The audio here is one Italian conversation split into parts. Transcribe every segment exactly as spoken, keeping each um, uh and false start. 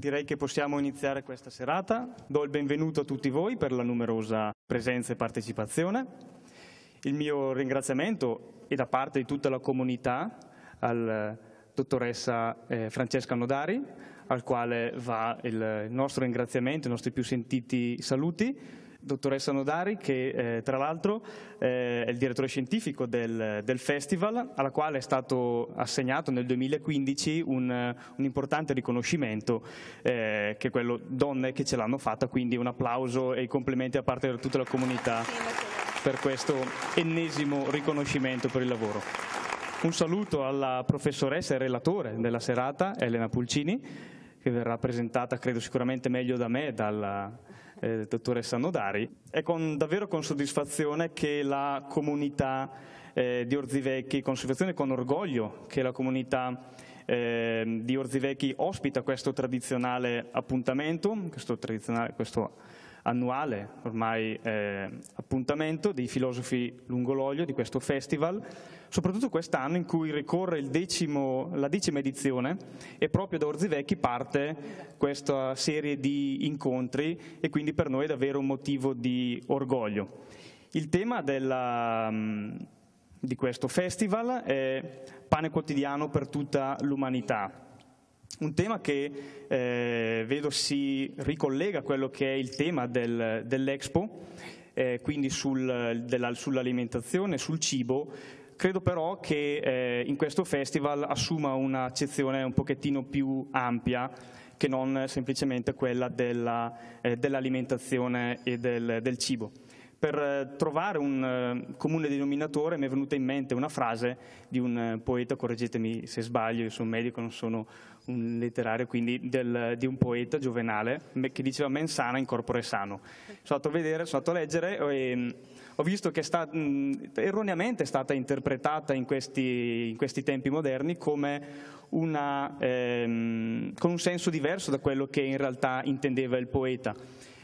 direi che possiamo iniziare questa serata. Do il benvenuto a tutti voi per la numerosa presenza e partecipazione. Il mio ringraziamento è da parte di tutta la comunità al dottoressa eh, Francesca Nodari, al quale va il nostro ringraziamento, i nostri più sentiti saluti. Dottoressa Nodari, che eh, tra l'altro eh, è il direttore scientifico del, del festival, alla quale è stato assegnato nel duemilaquindici un, un importante riconoscimento, eh, che è quello donne che ce l'hanno fatta, quindi un applauso e i complimenti da parte di tutta la comunità per questo ennesimo riconoscimento per il lavoro. Un saluto alla professoressa e relatore della serata, Elena Pulcini, che verrà presentata credo sicuramente meglio da me dalla eh, dottoressa Nodari. È con, davvero con soddisfazione che la comunità eh, di Orzivecchi, con soddisfazione e con orgoglio che la comunità eh, di Orzivecchi ospita questo tradizionale appuntamento, questo, tradizionale, questo annuale ormai eh, appuntamento dei filosofi lungo l'olio di questo festival, soprattutto quest'anno in cui ricorre il decimo, la decima edizione e proprio da Orzivecchi parte questa serie di incontri e quindi per noi è davvero un motivo di orgoglio. Il tema della, di questo festival è pane quotidiano per tutta l'umanità. Un tema che eh, vedo si ricollega a quello che è il tema del, dell'Expo, eh, quindi sul, della, sull'alimentazione, sul cibo. Credo però che eh, in questo festival assuma un'accezione un pochettino più ampia che non semplicemente quella della, eh, dell'alimentazione e del, del cibo. Per trovare un uh, comune denominatore mi è venuta in mente una frase di un uh, poeta, correggetemi se sbaglio, io sono medico, non sono un letterario, quindi del, di un poeta Giovenale che diceva mens sana in corpore sano. Sono andato a vedere, sono andato a leggere e um, ho visto che è stata, um, erroneamente è stata interpretata in questi, in questi tempi moderni come una, ehm, con un senso diverso da quello che in realtà intendeva il poeta.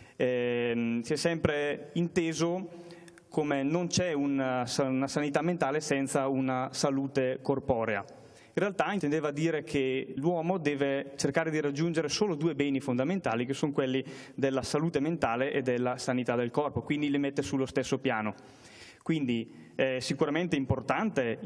Eh, si è sempre inteso come non c'è una, una sanità mentale senza una salute corporea. In realtà intendeva dire che l'uomo deve cercare di raggiungere solo due beni fondamentali, che sono quelli della salute mentale e della sanità del corpo, quindi li mette sullo stesso piano. Quindi è sicuramente importante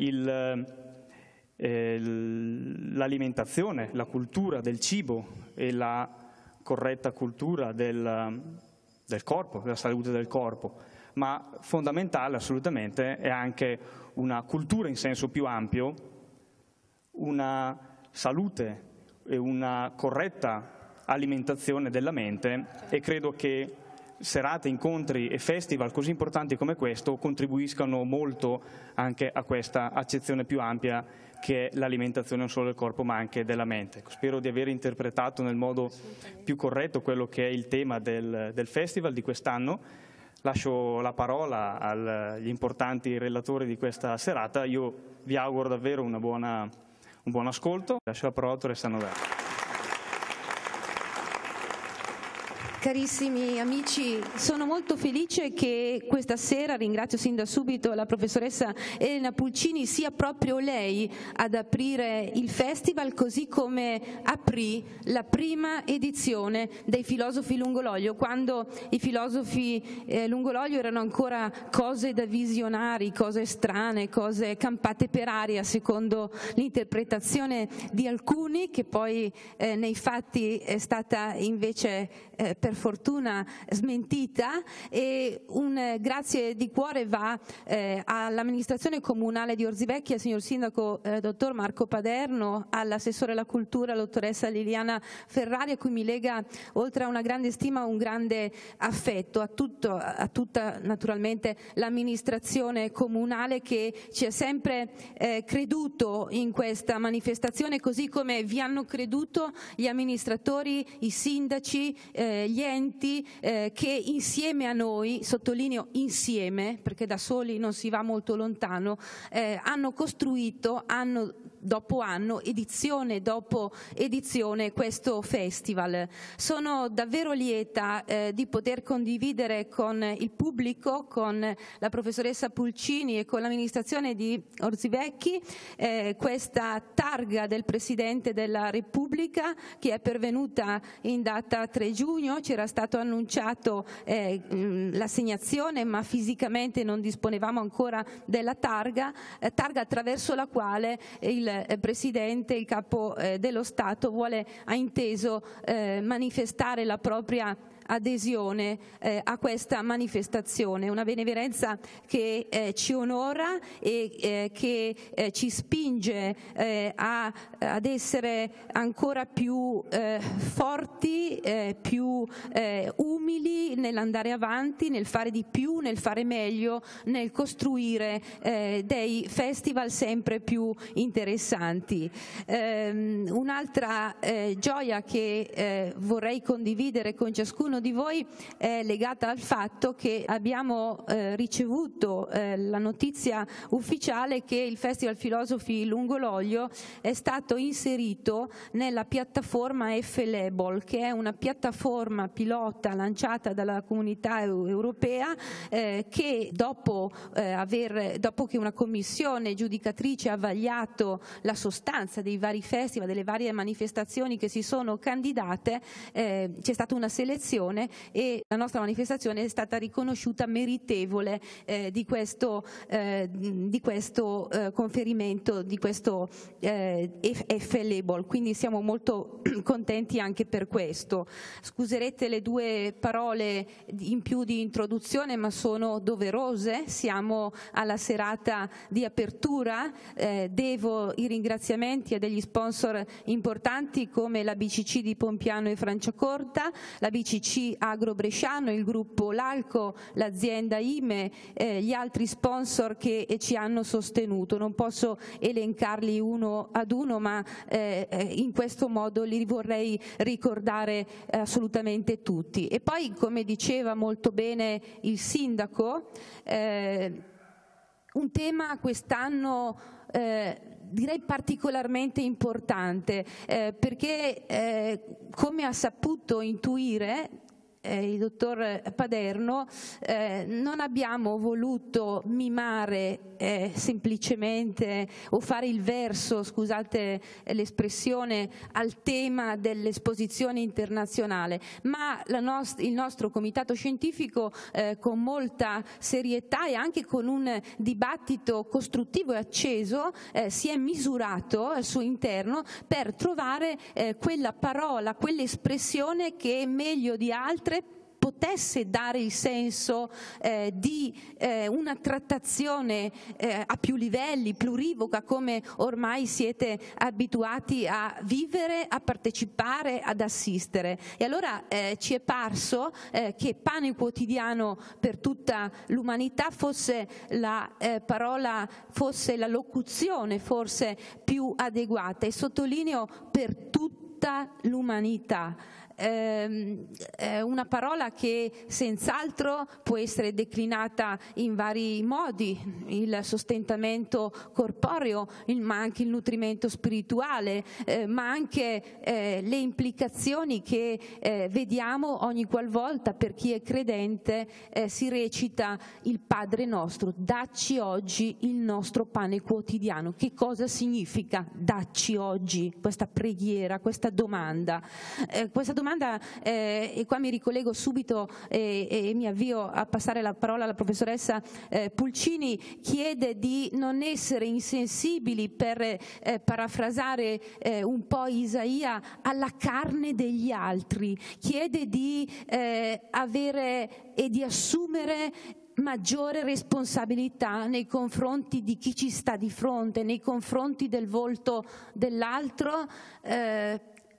eh, l'alimentazione, la cultura del cibo e la corretta cultura del, del corpo, della salute del corpo, ma fondamentale assolutamente è anche una cultura in senso più ampio, una salute e una corretta alimentazione della mente, e credo che serate, incontri e festival così importanti come questo contribuiscano molto anche a questa accezione più ampia che è l'alimentazione non solo del corpo ma anche della mente. Spero di aver interpretato nel modo più corretto quello che è il tema del, del festival di quest'anno. Lascio la parola agli importanti relatori di questa serata. Io vi auguro davvero una buona, un buon ascolto. Lascio la parola a dottoressa Nodari. Carissimi amici, sono molto felice che questa sera, ringrazio sin da subito la professoressa Elena Pulcini, sia proprio lei ad aprire il festival, così come aprì la prima edizione dei filosofi lungo l'olio, quando i filosofi eh, lungo l'olio erano ancora cose da visionari, cose strane, cose campate per aria secondo l'interpretazione di alcuni, che poi eh, nei fatti è stata invece eh, per fortuna smentita. E un eh, grazie di cuore va eh, all'amministrazione comunale di Orzivecchi, al signor sindaco eh, dottor Marco Paderno, all'assessore alla cultura dottoressa Liliana Ferrari, a cui mi lega oltre a una grande stima un grande affetto, a, tutto, a tutta naturalmente l'amministrazione comunale che ci ha sempre eh, creduto in questa manifestazione, così come vi hanno creduto gli amministratori, i sindaci, eh, gli enti eh, che insieme a noi, sottolineo insieme perché da soli non si va molto lontano, eh, hanno costruito, hanno dopo anno, edizione dopo edizione, questo festival. Sono davvero lieta eh, di poter condividere con il pubblico, con la professoressa Pulcini e con l'amministrazione di Orsivecchi eh, questa targa del Presidente della Repubblica che è pervenuta in data tre giugno. C'era stato annunciato eh, l'assegnazione, ma fisicamente non disponevamo ancora della targa, eh, targa attraverso la quale il eh, Presidente, il Capo eh, dello Stato vuole, ha inteso eh, manifestare la propria adesione eh, a questa manifestazione, una benemerenza che eh, ci onora e eh, che eh, ci spinge eh, a, ad essere ancora più eh, forti, eh, più eh, umili nell'andare avanti, nel fare di più, nel fare meglio, nel costruire eh, dei festival sempre più interessanti. Eh, un'altra eh, gioia che eh, vorrei condividere con ciascuno di voi è legata al fatto che abbiamo eh, ricevuto eh, la notizia ufficiale che il Festival Filosofi Lungo l'Olio è stato inserito nella piattaforma F-Label, che è una piattaforma pilota lanciata dalla Comunità Europea eh, che dopo, eh, aver, dopo che una commissione giudicatrice ha vagliato la sostanza dei vari festival, delle varie manifestazioni che si sono candidate, eh, c'è stata una selezione e la nostra manifestazione è stata riconosciuta meritevole eh, di questo, eh, di questo eh, conferimento, di questo eh, F-Label, quindi siamo molto contenti anche per questo. Scuserete le due parole in più di introduzione, ma sono doverose. Siamo alla serata di apertura, eh, devo i ringraziamenti a degli sponsor importanti come la B C C di Pompiano e Franciacorta, la B C C Agro Bresciano, il gruppo L'Alco, l'azienda I M E, eh, gli altri sponsor che eh, ci hanno sostenuto. Non posso elencarli uno ad uno, ma eh, in questo modo li vorrei ricordare eh, assolutamente tutti. E poi, come diceva molto bene il sindaco, eh, un tema quest'anno eh, direi particolarmente importante, eh, perché eh, come ha saputo intuire Eh, il dottor Paderno, eh, non abbiamo voluto mimare eh, semplicemente o fare il verso, scusate l'espressione, al tema dell'esposizione internazionale, ma la nost- il nostro comitato scientifico eh, con molta serietà e anche con un dibattito costruttivo e acceso eh, si è misurato al suo interno per trovare eh, quella parola, quell'espressione che meglio di altre potesse dare il senso eh, di eh, una trattazione eh, a più livelli, plurivoca, come ormai siete abituati a vivere, a partecipare, ad assistere. E allora eh, ci è parso eh, che pane quotidiano per tutta l'umanità fosse la eh, parola, fosse la locuzione forse più adeguata, e sottolineo per tutta l'umanità. È una parola che senz'altro può essere declinata in vari modi: il sostentamento corporeo, il, ma anche il nutrimento spirituale, eh, ma anche eh, le implicazioni che eh, vediamo ogni qualvolta per chi è credente eh, si recita il Padre nostro: dacci oggi il nostro pane quotidiano. Che cosa significa dacci oggi? Questa preghiera, questa domanda, eh, questa domanda Eh, e qua mi ricollego subito e, e mi avvio a passare la parola alla professoressa eh, Pulcini, chiede di non essere insensibili, per eh, parafrasare eh, un po' Isaia, alla carne degli altri, chiede di eh, avere e di assumere maggiore responsabilità nei confronti di chi ci sta di fronte, nei confronti del volto dell'altro, eh,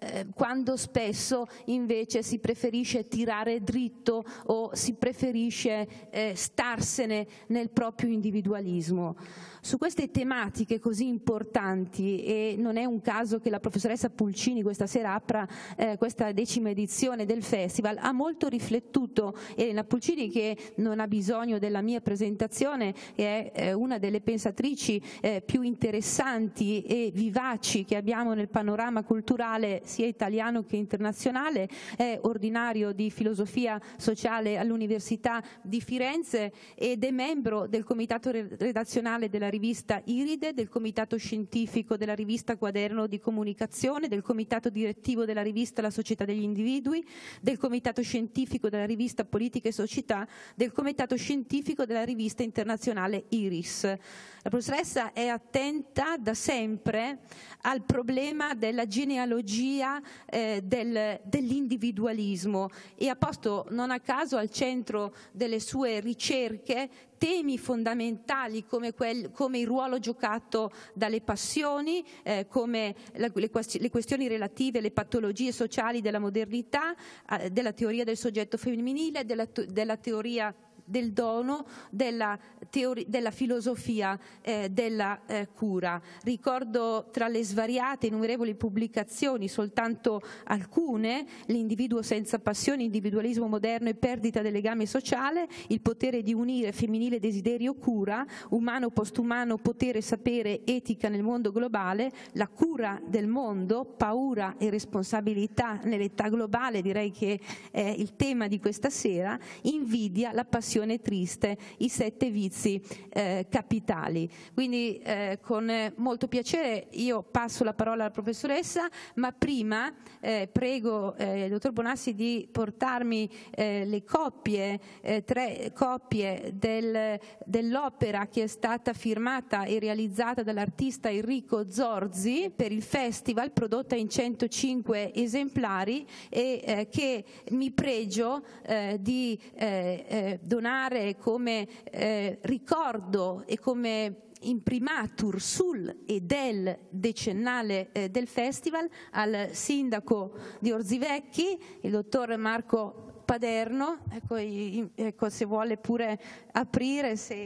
eh, quando spesso invece si preferisce tirare dritto o si preferisce eh, starsene nel proprio individualismo. Su queste tematiche così importanti, e non è un caso che la professoressa Pulcini questa sera apra eh, questa decima edizione del Festival, ha molto riflettuto Elena Pulcini, che non ha bisogno della mia presentazione, è eh, una delle pensatrici eh, più interessanti e vivaci che abbiamo nel panorama culturale sia italiano che internazionale, è ordinario di filosofia sociale all'Università di Firenze ed è membro del comitato redazionale della rivista Iride, del comitato scientifico della rivista Quaderno di Comunicazione, del comitato direttivo della rivista La Società degli Individui, del comitato scientifico della rivista Politica e Società, del comitato scientifico della rivista internazionale Iris. La professoressa è attenta da sempre al problema della genealogia eh, del, dell'individualismo e ha posto non a caso al centro delle sue ricerche temi fondamentali come, quel, come il ruolo giocato dalle passioni, eh, come la, le, le questioni relative alle patologie sociali della modernità, eh, della teoria del soggetto femminile, della, della teoria del dono, della, teoria, della filosofia eh, della eh, cura. Ricordo tra le svariate innumerevoli pubblicazioni soltanto alcune: L'individuo senza passioni, individualismo moderno e perdita del legame sociale, Il potere di unire, femminile desiderio cura, Umano postumano, potere sapere, etica nel mondo globale, La cura del mondo, paura e responsabilità nell'età globale, direi che è il tema di questa sera, Invidia, la passione triste, i sette vizi eh, capitali. Quindi eh, con molto piacere io passo la parola alla professoressa, ma prima eh, prego eh, il dottor Bonassi di portarmi eh, le copie, eh, tre copie del, dell'opera che è stata firmata e realizzata dall'artista Enrico Zorzi per il Festival, prodotta in centocinque esemplari e eh, che mi pregio eh, di eh, eh, donare come eh, ricordo e come imprimatur sul e del decennale eh, del Festival al sindaco di Orzivecchi, il dottor Marco Paderno. Ecco, ecco, se vuole pure aprire, se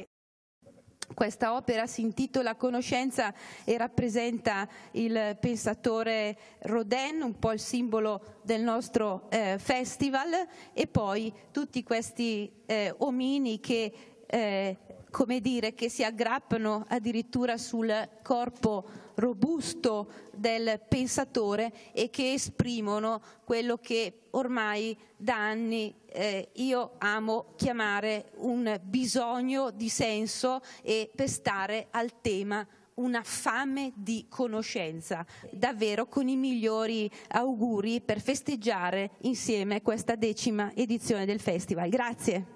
questa opera si intitola Conoscenza e rappresenta il pensatore Rodin, un po' il simbolo del nostro eh, festival, e poi tutti questi eh, omini che, eh, come dire, che si aggrappano addirittura sul corpo robusto del pensatore e che esprimono quello che ormai da anni eh, io amo chiamare un bisogno di senso e per stare al tema una fame di conoscenza, davvero con i migliori auguri per festeggiare insieme questa decima edizione del Festival. Grazie.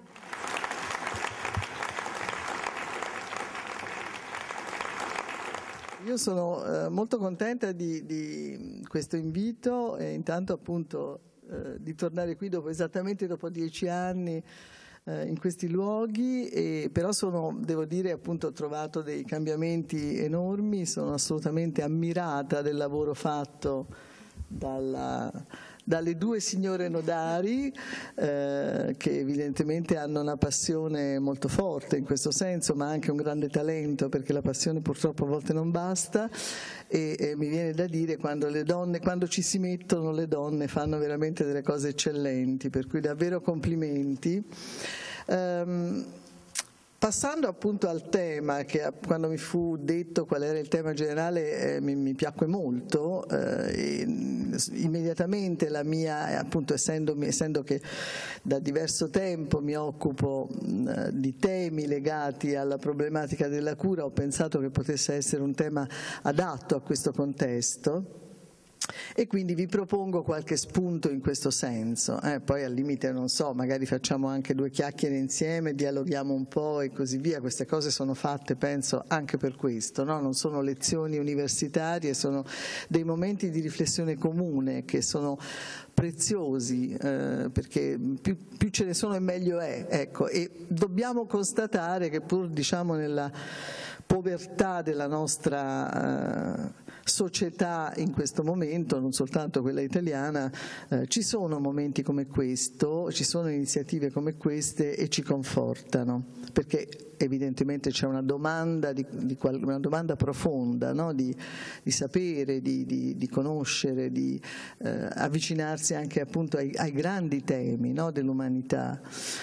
Io sono eh, molto contenta di, di questo invito e intanto appunto eh, di tornare qui dopo, esattamente dopo dieci anni eh, in questi luoghi, e però sono, devo dire, appunto ho trovato dei cambiamenti enormi, sono assolutamente ammirata del lavoro fatto dalla... dalle due signore nodari eh, che evidentemente hanno una passione molto forte in questo senso, ma anche un grande talento, perché la passione purtroppo a volte non basta, e, e mi viene da dire quando le donne, quando ci si mettono le donne fanno veramente delle cose eccellenti, per cui davvero complimenti. Um, Passando appunto al tema, che quando mi fu detto qual era il tema generale eh, mi, mi piacque molto, eh, immediatamente la mia, appunto essendomi, essendo che da diverso tempo mi occupo mh, di temi legati alla problematica della cura, ho pensato che potesse essere un tema adatto a questo contesto. E quindi vi propongo qualche spunto in questo senso, eh, poi al limite non so, magari facciamo anche due chiacchiere insieme, dialoghiamo un po' e così via. Queste cose sono fatte, penso, anche per questo, no? Non sono lezioni universitarie, sono dei momenti di riflessione comune che sono preziosi, eh, perché più, più ce ne sono e meglio è, ecco. E dobbiamo constatare che pur, diciamo, nella povertà della nostra eh, società in questo momento, non soltanto quella italiana, eh, ci sono momenti come questo, ci sono iniziative come queste e ci confortano, perché evidentemente c'è una domanda, di, di, una domanda profonda, no? di, di sapere, di, di, di conoscere, di eh, avvicinarsi anche appunto ai, ai grandi temi, no? dell'umanità.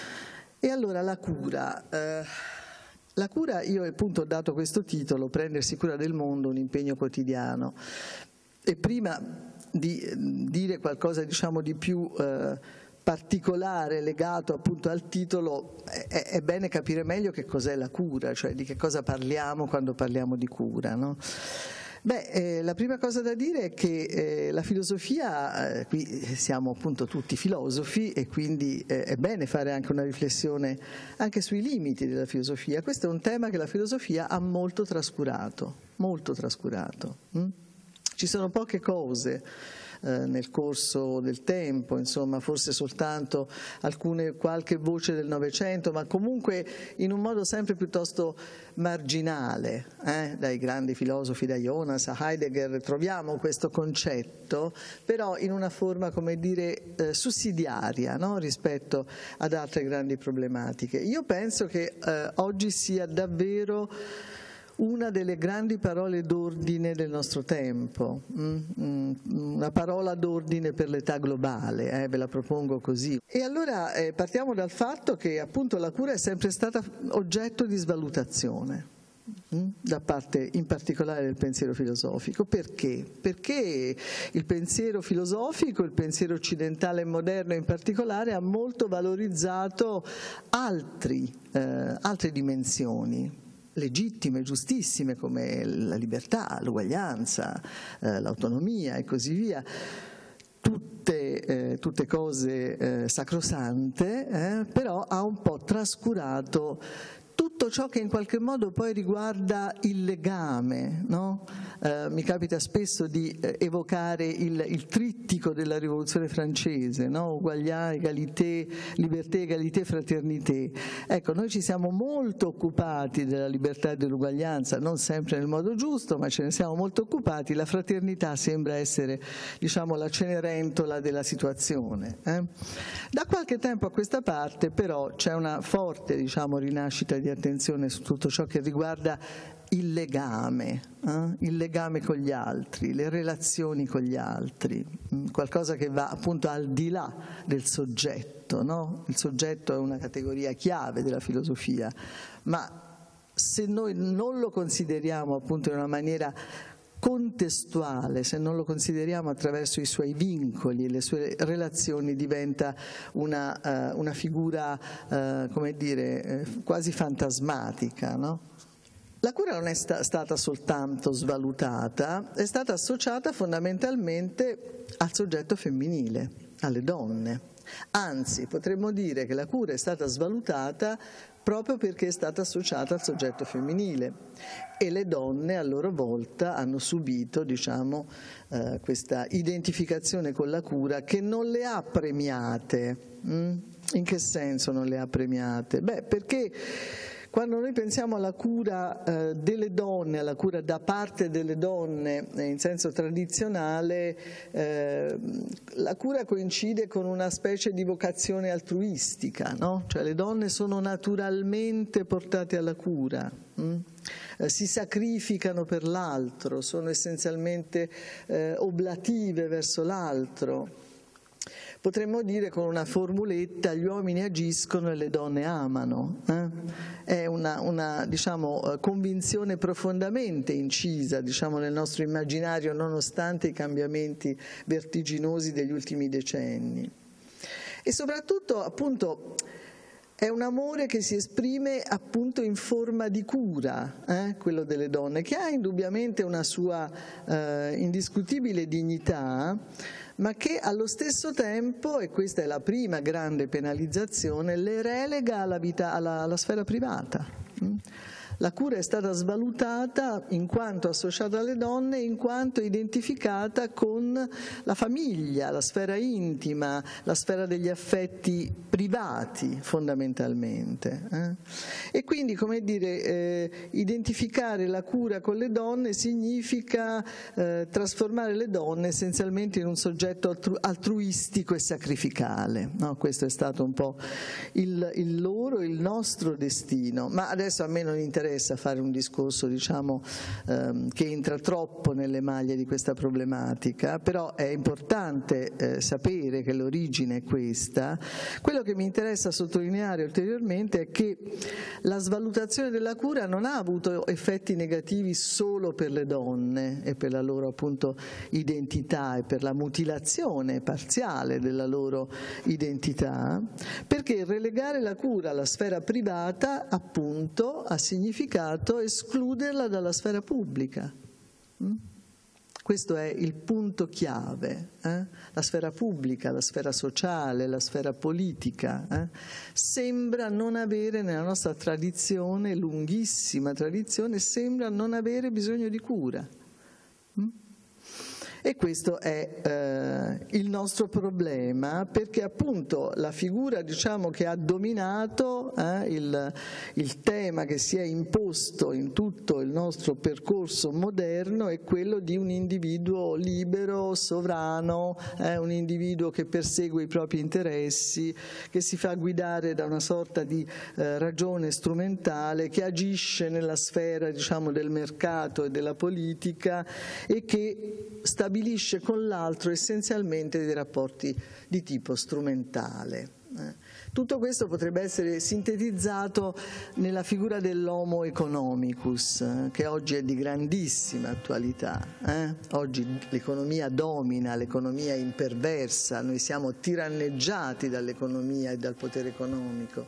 E allora la cura. Eh, La cura, io appunto ho dato questo titolo, Prendersi cura del mondo, un impegno quotidiano. E prima di dire qualcosa, diciamo, di più eh, particolare legato appunto al titolo, è, è bene capire meglio che cos'è la cura, cioè di che cosa parliamo quando parliamo di cura, no? Beh, eh, la prima cosa da dire è che eh, la filosofia, eh, qui siamo appunto tutti filosofi e quindi eh, è bene fare anche una riflessione anche sui limiti della filosofia. Questo è un tema che la filosofia ha molto trascurato, molto trascurato. Hm? Ci sono poche cose eh, nel corso del tempo, insomma, forse soltanto alcune, qualche voce del Novecento, ma comunque in un modo sempre piuttosto marginale, eh? dai grandi filosofi, da Jonas a Heidegger, troviamo questo concetto, però in una forma, come dire, eh, sussidiaria, no? rispetto ad altre grandi problematiche. Io penso che eh, oggi sia davvero una delle grandi parole d'ordine del nostro tempo, una parola d'ordine per l'età globale, eh, ve la propongo così. E allora eh, partiamo dal fatto che appunto la cura è sempre stata oggetto di svalutazione da parte in particolare del pensiero filosofico. Perché? Perché il pensiero filosofico, il pensiero occidentale e moderno in particolare, ha molto valorizzato altri, eh, altre dimensioni legittime, giustissime, come la libertà, l'uguaglianza, eh, l'autonomia e così via, tutte, eh, tutte cose eh, sacrosante, eh, però ha un po' trascurato tutto ciò che in qualche modo poi riguarda il legame, no? Eh, mi capita spesso di eh, evocare il, il trittico della rivoluzione francese, no? Uguaglianza, egalité, liberté, égalité, fraternité. Ecco, noi ci siamo molto occupati della libertà e dell'uguaglianza, non sempre nel modo giusto, ma ce ne siamo molto occupati. La fraternità sembra essere, diciamo, la cenerentola della situazione. Eh? Da qualche tempo a questa parte, però, c'è una forte, diciamo, rinascita di attenzione su tutto ciò che riguarda il legame, eh? il legame con gli altri, le relazioni con gli altri, qualcosa che va appunto al di là del soggetto, no? Il soggetto è una categoria chiave della filosofia, ma se noi non lo consideriamo appunto in una maniera contestuale, se non lo consideriamo attraverso i suoi vincoli e le sue relazioni, diventa una, uh, una figura, uh, come dire, eh, quasi fantasmatica, no? La cura non è sta- stata soltanto svalutata, è stata associata fondamentalmente al soggetto femminile, alle donne. Anzi, potremmo dire che la cura è stata svalutata proprio perché è stata associata al soggetto femminile e le donne a loro volta hanno subito, diciamo, eh, questa identificazione con la cura che non le ha premiate. Mm? In che senso non le ha premiate? Beh, perché quando noi pensiamo alla cura eh, delle donne, alla cura da parte delle donne eh, in senso tradizionale, eh, la cura coincide con una specie di vocazione altruistica, no? Cioè le donne sono naturalmente portate alla cura, hm? eh, si sacrificano per l'altro, sono essenzialmente eh, oblative verso l'altro. Potremmo dire con una formuletta: gli uomini agiscono e le donne amano. Eh? È una, una diciamo, convinzione profondamente incisa, diciamo, nel nostro immaginario, nonostante i cambiamenti vertiginosi degli ultimi decenni. E soprattutto, appunto, è un amore che si esprime appunto in forma di cura, eh? quello delle donne, che ha indubbiamente una sua eh, indiscutibile dignità, ma che allo stesso tempo, e questa è la prima grande penalizzazione, le relega alla, vita, alla, alla sfera privata. La cura è stata svalutata in quanto associata alle donne, in quanto identificata con la famiglia, la sfera intima, la sfera degli affetti privati fondamentalmente. Eh? E quindi, come dire, eh, identificare la cura con le donne significa eh, trasformare le donne essenzialmente in un soggetto altru altruistico e sacrificale. No? Questo è stato un po' il, il loro, il nostro destino. Ma adesso a me non interessa fare un discorso, diciamo, ehm, che entra troppo nelle maglie di questa problematica, però è importante eh, sapere che l'origine è questa. Quello che mi interessa sottolineare ulteriormente è che la svalutazione della cura non ha avuto effetti negativi solo per le donne e per la loro appunto identità e per la mutilazione parziale della loro identità, perché relegare la cura alla sfera privata appunto ha significato escluderla dalla sfera pubblica. Mm? Questo è il punto chiave. Eh? La sfera pubblica, la sfera sociale, la sfera politica eh? sembra non avere, nella nostra tradizione, lunghissima tradizione, sembra non avere bisogno di cura. Mm? E questo è eh, il nostro problema, perché appunto la figura, diciamo, che ha dominato eh, il, il tema che si è imposto in tutto il nostro percorso moderno è quello di un individuo libero, sovrano, eh, un individuo che persegue i propri interessi, che si fa guidare da una sorta di eh, ragione strumentale, che agisce nella sfera, diciamo, del mercato e della politica e che sta stabilisce con l'altro essenzialmente dei rapporti di tipo strumentale. Tutto questo potrebbe essere sintetizzato nella figura dell'homo economicus, che oggi è di grandissima attualità. Eh? Oggi l'economia domina, l'economia è imperversa, noi siamo tiranneggiati dall'economia e dal potere economico.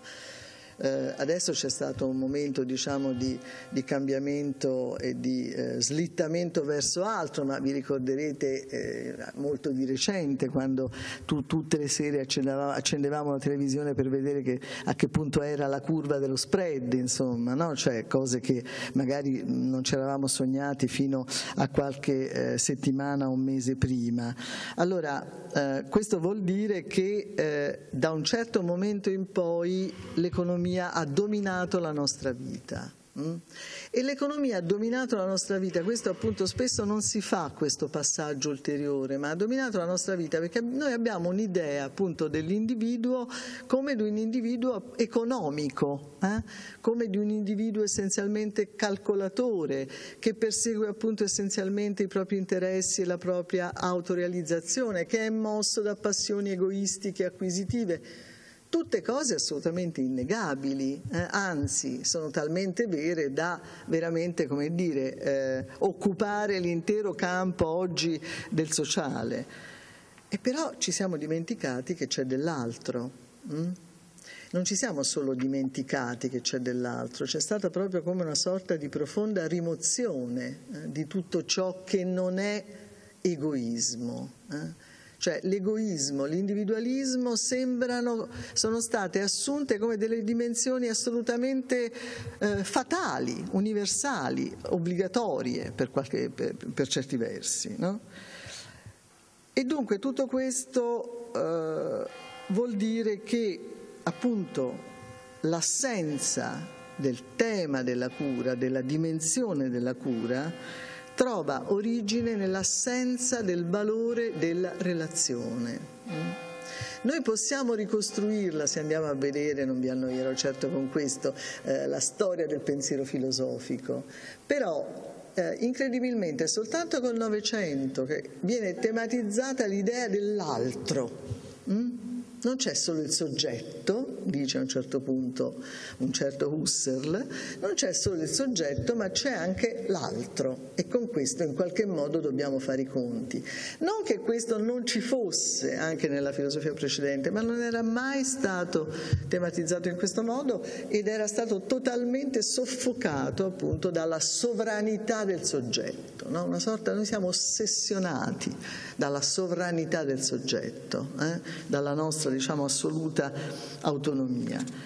Eh, adesso c'è stato un momento, diciamo, di, di cambiamento e di eh, slittamento verso altro, ma vi ricorderete eh, molto di recente, quando tu, tutte le sere accendevamo, accendevamo la televisione per vedere che, a che punto era la curva dello spread, insomma, no? Cioè cose che magari non ci eravamo sognati fino a qualche eh, settimana o un mese prima. Allora, eh, questo vuol dire che eh, da un certo momento in poi l'economia ha dominato la nostra vita. Mm? E l'economia ha dominato la nostra vita, questo appunto spesso non si fa questo passaggio ulteriore, ma ha dominato la nostra vita perché noi abbiamo un'idea appunto dell'individuo come di un individuo economico, eh? come di un individuo essenzialmente calcolatore, che persegue appunto essenzialmente i propri interessi e la propria autorealizzazione, che è mosso da passioni egoistiche e acquisitive. Tutte cose assolutamente innegabili, eh, anzi sono talmente vere da veramente, come dire, eh, occupare l'intero campo oggi del sociale. E però ci siamo dimenticati che c'è dell'altro. Hm? Non ci siamo solo dimenticati che c'è dell'altro, c'è stata proprio come una sorta di profonda rimozione eh, di tutto ciò che non è egoismo. Eh? Cioè l'egoismo, l'individualismo sembrano, sono state assunte come delle dimensioni assolutamente eh, fatali, universali, obbligatorie per, qualche, per, per certi versi. No? E dunque tutto questo eh, vuol dire che appunto l'assenza del tema della cura, della dimensione della cura, trova origine nell'assenza del valore della relazione. Noi possiamo ricostruirla, se andiamo a vedere, non vi annoierò certo con questo, eh, la storia del pensiero filosofico, però eh, incredibilmente è soltanto col Novecento che viene tematizzata l'idea dell'altro. Mm? Non c'è solo il soggetto, dice a un certo punto un certo Husserl, non c'è solo il soggetto ma c'è anche l'altro e con questo in qualche modo dobbiamo fare i conti. Non che questo non ci fosse anche nella filosofia precedente, ma non era mai stato tematizzato in questo modo ed era stato totalmente soffocato appunto dalla sovranità del soggetto, no? Una sorta, noi siamo ossessionati dalla sovranità del soggetto, eh? dalla nostra, diciamo, assoluta autonomia.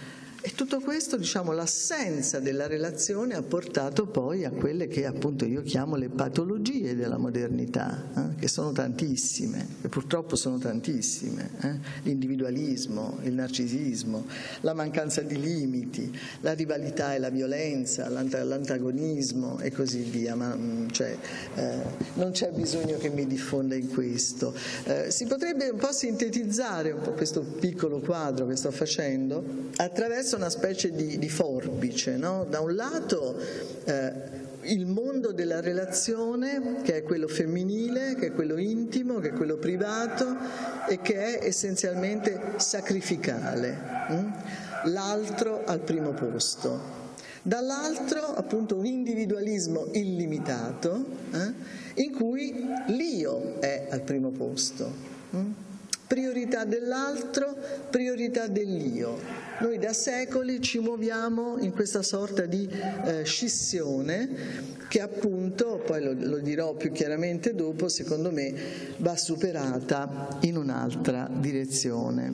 E tutto questo, diciamo, l'assenza della relazione ha portato poi a quelle che appunto io chiamo le patologie della modernità, eh, che sono tantissime, che purtroppo sono tantissime. Eh? L'individualismo, il narcisismo, la mancanza di limiti, la rivalità e la violenza, l'antagonismo e così via. Ma cioè, eh, non c'è bisogno che mi diffonda in questo. Eh, si potrebbe un po' sintetizzare un po' questo piccolo quadro che sto facendo attraverso una specie di, di forbice, no? Da un lato eh, il mondo della relazione, che è quello femminile, che è quello intimo, che è quello privato e che è essenzialmente sacrificale, hm? L'altro al primo posto. Dall'altro appunto un individualismo illimitato eh, in cui l'io è al primo posto. Hm? Priorità dell'altro, priorità dell'io. Noi da secoli ci muoviamo in questa sorta di eh, scissione che appunto, poi lo, lo dirò più chiaramente dopo, secondo me va superata in un'altra direzione.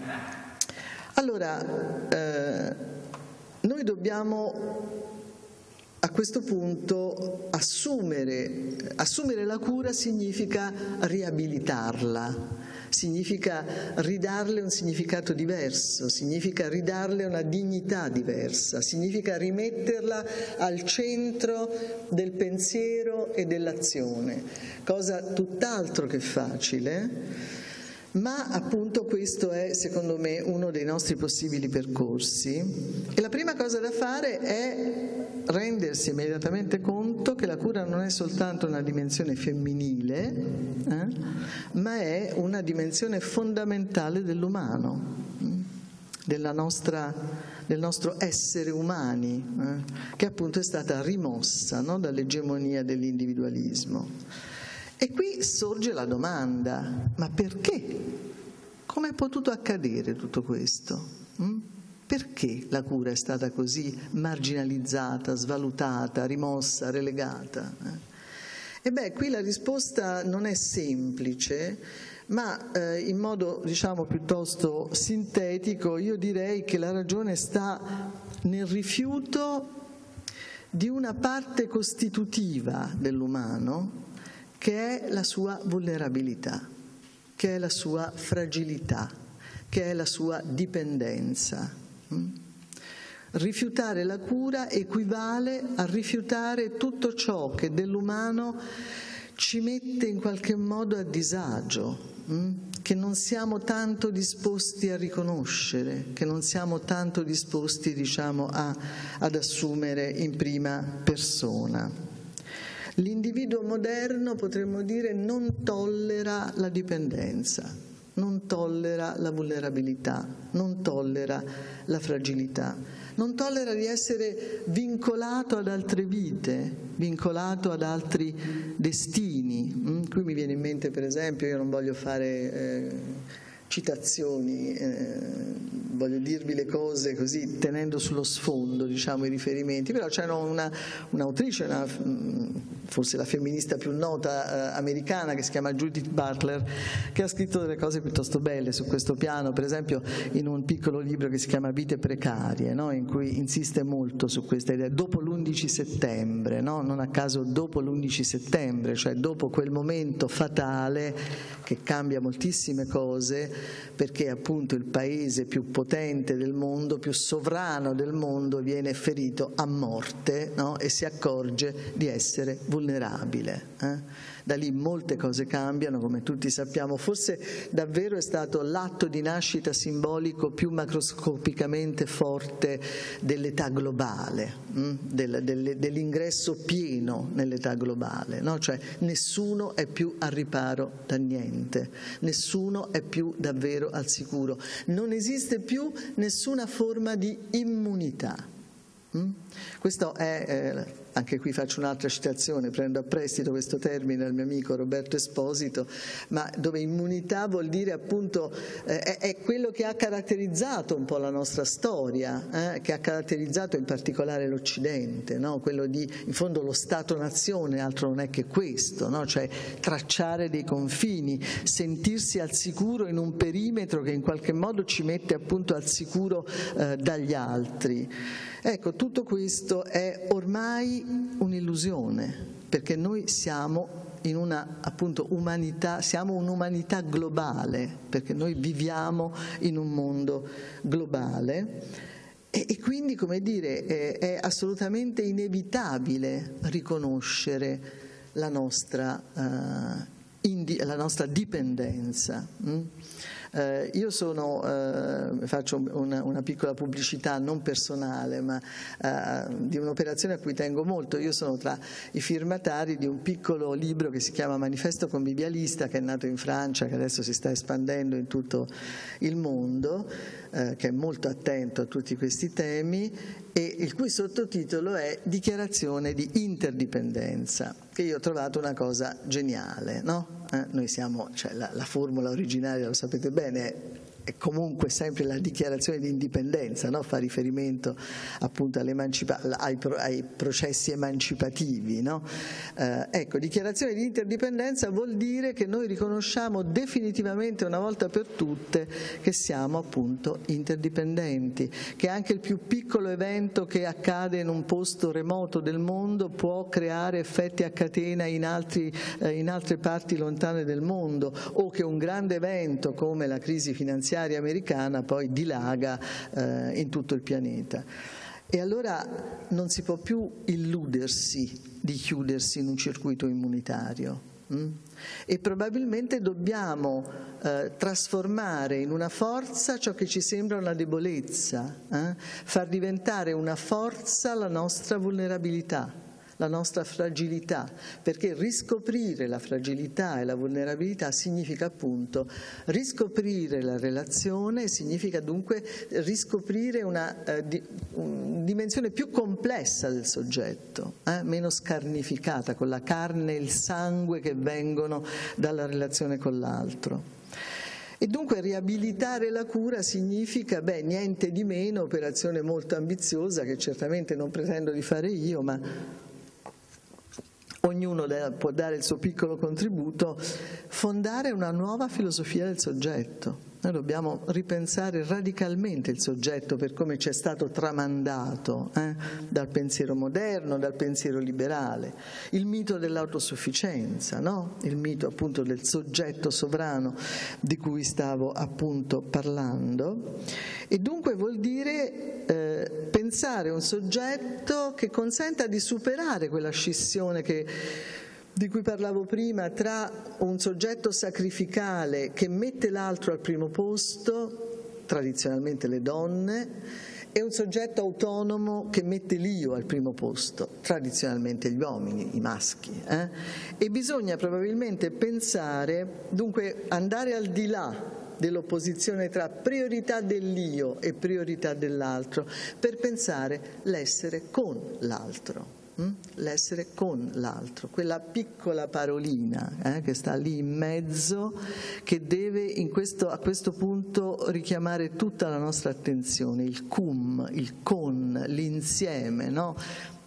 Allora, eh, noi dobbiamo a questo punto assumere, assumere la cura significa riabilitarla. Significa ridarle un significato diverso, significa ridarle una dignità diversa, significa rimetterla al centro del pensiero e dell'azione, cosa tutt'altro che facile, ma appunto questo è secondo me uno dei nostri possibili percorsi. E la prima cosa da fare è rendersi immediatamente conto che la cura non è soltanto una dimensione femminile, eh, ma è una dimensione fondamentale dell'umano, della nostra, del nostro essere umani, eh, che appunto è stata rimossa, no, dall'egemonia dell'individualismo. E qui sorge la domanda: ma perché? Come è potuto accadere tutto questo? Mm? Perché la cura è stata così marginalizzata, svalutata, rimossa, relegata? E beh, qui la risposta non è semplice, ma eh, in modo, diciamo, piuttosto sintetico io direi che la ragione sta nel rifiuto di una parte costitutiva dell'umano che è la sua vulnerabilità, che è la sua fragilità, che è la sua dipendenza. Rifiutare la cura equivale a rifiutare tutto ciò che dell'umano ci mette in qualche modo a disagio, che non siamo tanto disposti a riconoscere, che non siamo tanto disposti, diciamo, a, ad assumere in prima persona. L'individuo moderno, potremmo dire, non tollera la dipendenza, non tollera la vulnerabilità, non tollera la fragilità, non tollera di essere vincolato ad altre vite, vincolato ad altri destini. Mm? Qui mi viene in mente, per esempio, io non voglio fare eh, citazioni, eh, voglio dirvi le cose così tenendo sullo sfondo, diciamo, i riferimenti, però c'è una, un'autrice, una, forse la femminista più nota eh, americana, che si chiama Judith Butler, che ha scritto delle cose piuttosto belle su questo piano, per esempio in un piccolo libro che si chiama Vite precarie, no? In cui insiste molto su questa idea, dopo l'undici settembre, no? Non a caso dopo l'undici settembre, cioè dopo quel momento fatale che cambia moltissime cose, perché appunto il paese più potente del mondo, più sovrano del mondo, viene ferito a morte, no? E si accorge di essere vulnerabile. Eh? Da lì molte cose cambiano, come tutti sappiamo. Forse davvero è stato l'atto di nascita simbolico più macroscopicamente forte dell'età globale, hm? del, del, dell'ingresso pieno nell'età globale, no? Cioè nessuno è più al riparo da niente, nessuno è più davvero al sicuro, non esiste più nessuna forma di immunità. Questo è eh, anche qui faccio un'altra citazione, prendo a prestito questo termine dal mio amico Roberto Esposito, ma dove immunità vuol dire appunto, eh, è, è quello che ha caratterizzato un po' la nostra storia, eh, che ha caratterizzato in particolare l'Occidente, no? Quello di, in fondo lo Stato-nazione, altro non è che questo, no? Cioè tracciare dei confini, sentirsi al sicuro in un perimetro che in qualche modo ci mette appunto al sicuro eh, dagli altri. Ecco, tutto questo è ormai un'illusione, perché noi siamo in una appunto umanità, siamo un'umanità globale, perché noi viviamo in un mondo globale e, e quindi, come dire, è, è assolutamente inevitabile riconoscere la nostra, uh, indi, la nostra dipendenza. Mm? Eh, io sono, eh, faccio una, una piccola pubblicità non personale, ma eh, di un'operazione a cui tengo molto. Io sono tra i firmatari di un piccolo libro che si chiama Manifesto Convivialista, che è nato in Francia, che adesso si sta espandendo in tutto il mondo, eh, che è molto attento a tutti questi temi, e il cui sottotitolo è Dichiarazione di interdipendenza, che io ho trovato una cosa geniale, no? Eh, noi siamo, cioè la, la formula originaria, lo sapete bene, è comunque sempre la dichiarazione di indipendenza, no? Fa riferimento appunto ai, pro, ai processi emancipativi, no? Eh, ecco, dichiarazione di interdipendenza vuol dire che noi riconosciamo definitivamente una volta per tutte che siamo appunto interdipendenti, che anche il più piccolo evento che accade in un posto remoto del mondo può creare effetti a catena in, altri, eh, in altre parti lontane del mondo, o che un grande evento come la crisi finanziaria americana poi dilaga eh, in tutto il pianeta. E allora non si può più illudersi di chiudersi in un circuito immunitario. Mm? E probabilmente dobbiamo eh, trasformare in una forza ciò che ci sembra una debolezza, eh? Far diventare una forza la nostra vulnerabilità, la nostra fragilità, perché riscoprire la fragilità e la vulnerabilità significa appunto riscoprire la relazione, significa dunque riscoprire una eh, di, un, dimensione più complessa del soggetto, eh, meno scarnificata, con la carne e il sangue che vengono dalla relazione con l'altro. E dunque riabilitare la cura significa, beh, niente di meno, operazione molto ambiziosa che certamente non pretendo di fare io, ma ognuno può dare il suo piccolo contributo, fondare una nuova filosofia del soggetto. Noi dobbiamo ripensare radicalmente il soggetto per come ci è stato tramandato eh, dal pensiero moderno, dal pensiero liberale. Il mito dell'autosufficienza, no? Il mito appunto del soggetto sovrano di cui stavo appunto parlando. E dunque vuol dire eh, pensare un soggetto che consenta di superare quella scissione che di cui parlavo prima, tra un soggetto sacrificale che mette l'altro al primo posto, tradizionalmente le donne, e un soggetto autonomo che mette l'io al primo posto, tradizionalmente gli uomini, i maschi. Eh? E bisogna probabilmente pensare, dunque andare al di là dell'opposizione tra priorità dell'io e priorità dell'altro, per pensare l'essere con l'altro. L'essere con l'altro, quella piccola parolina eh, che sta lì in mezzo, che deve in questo, a questo punto richiamare tutta la nostra attenzione, il cum, il con, l'insieme, no?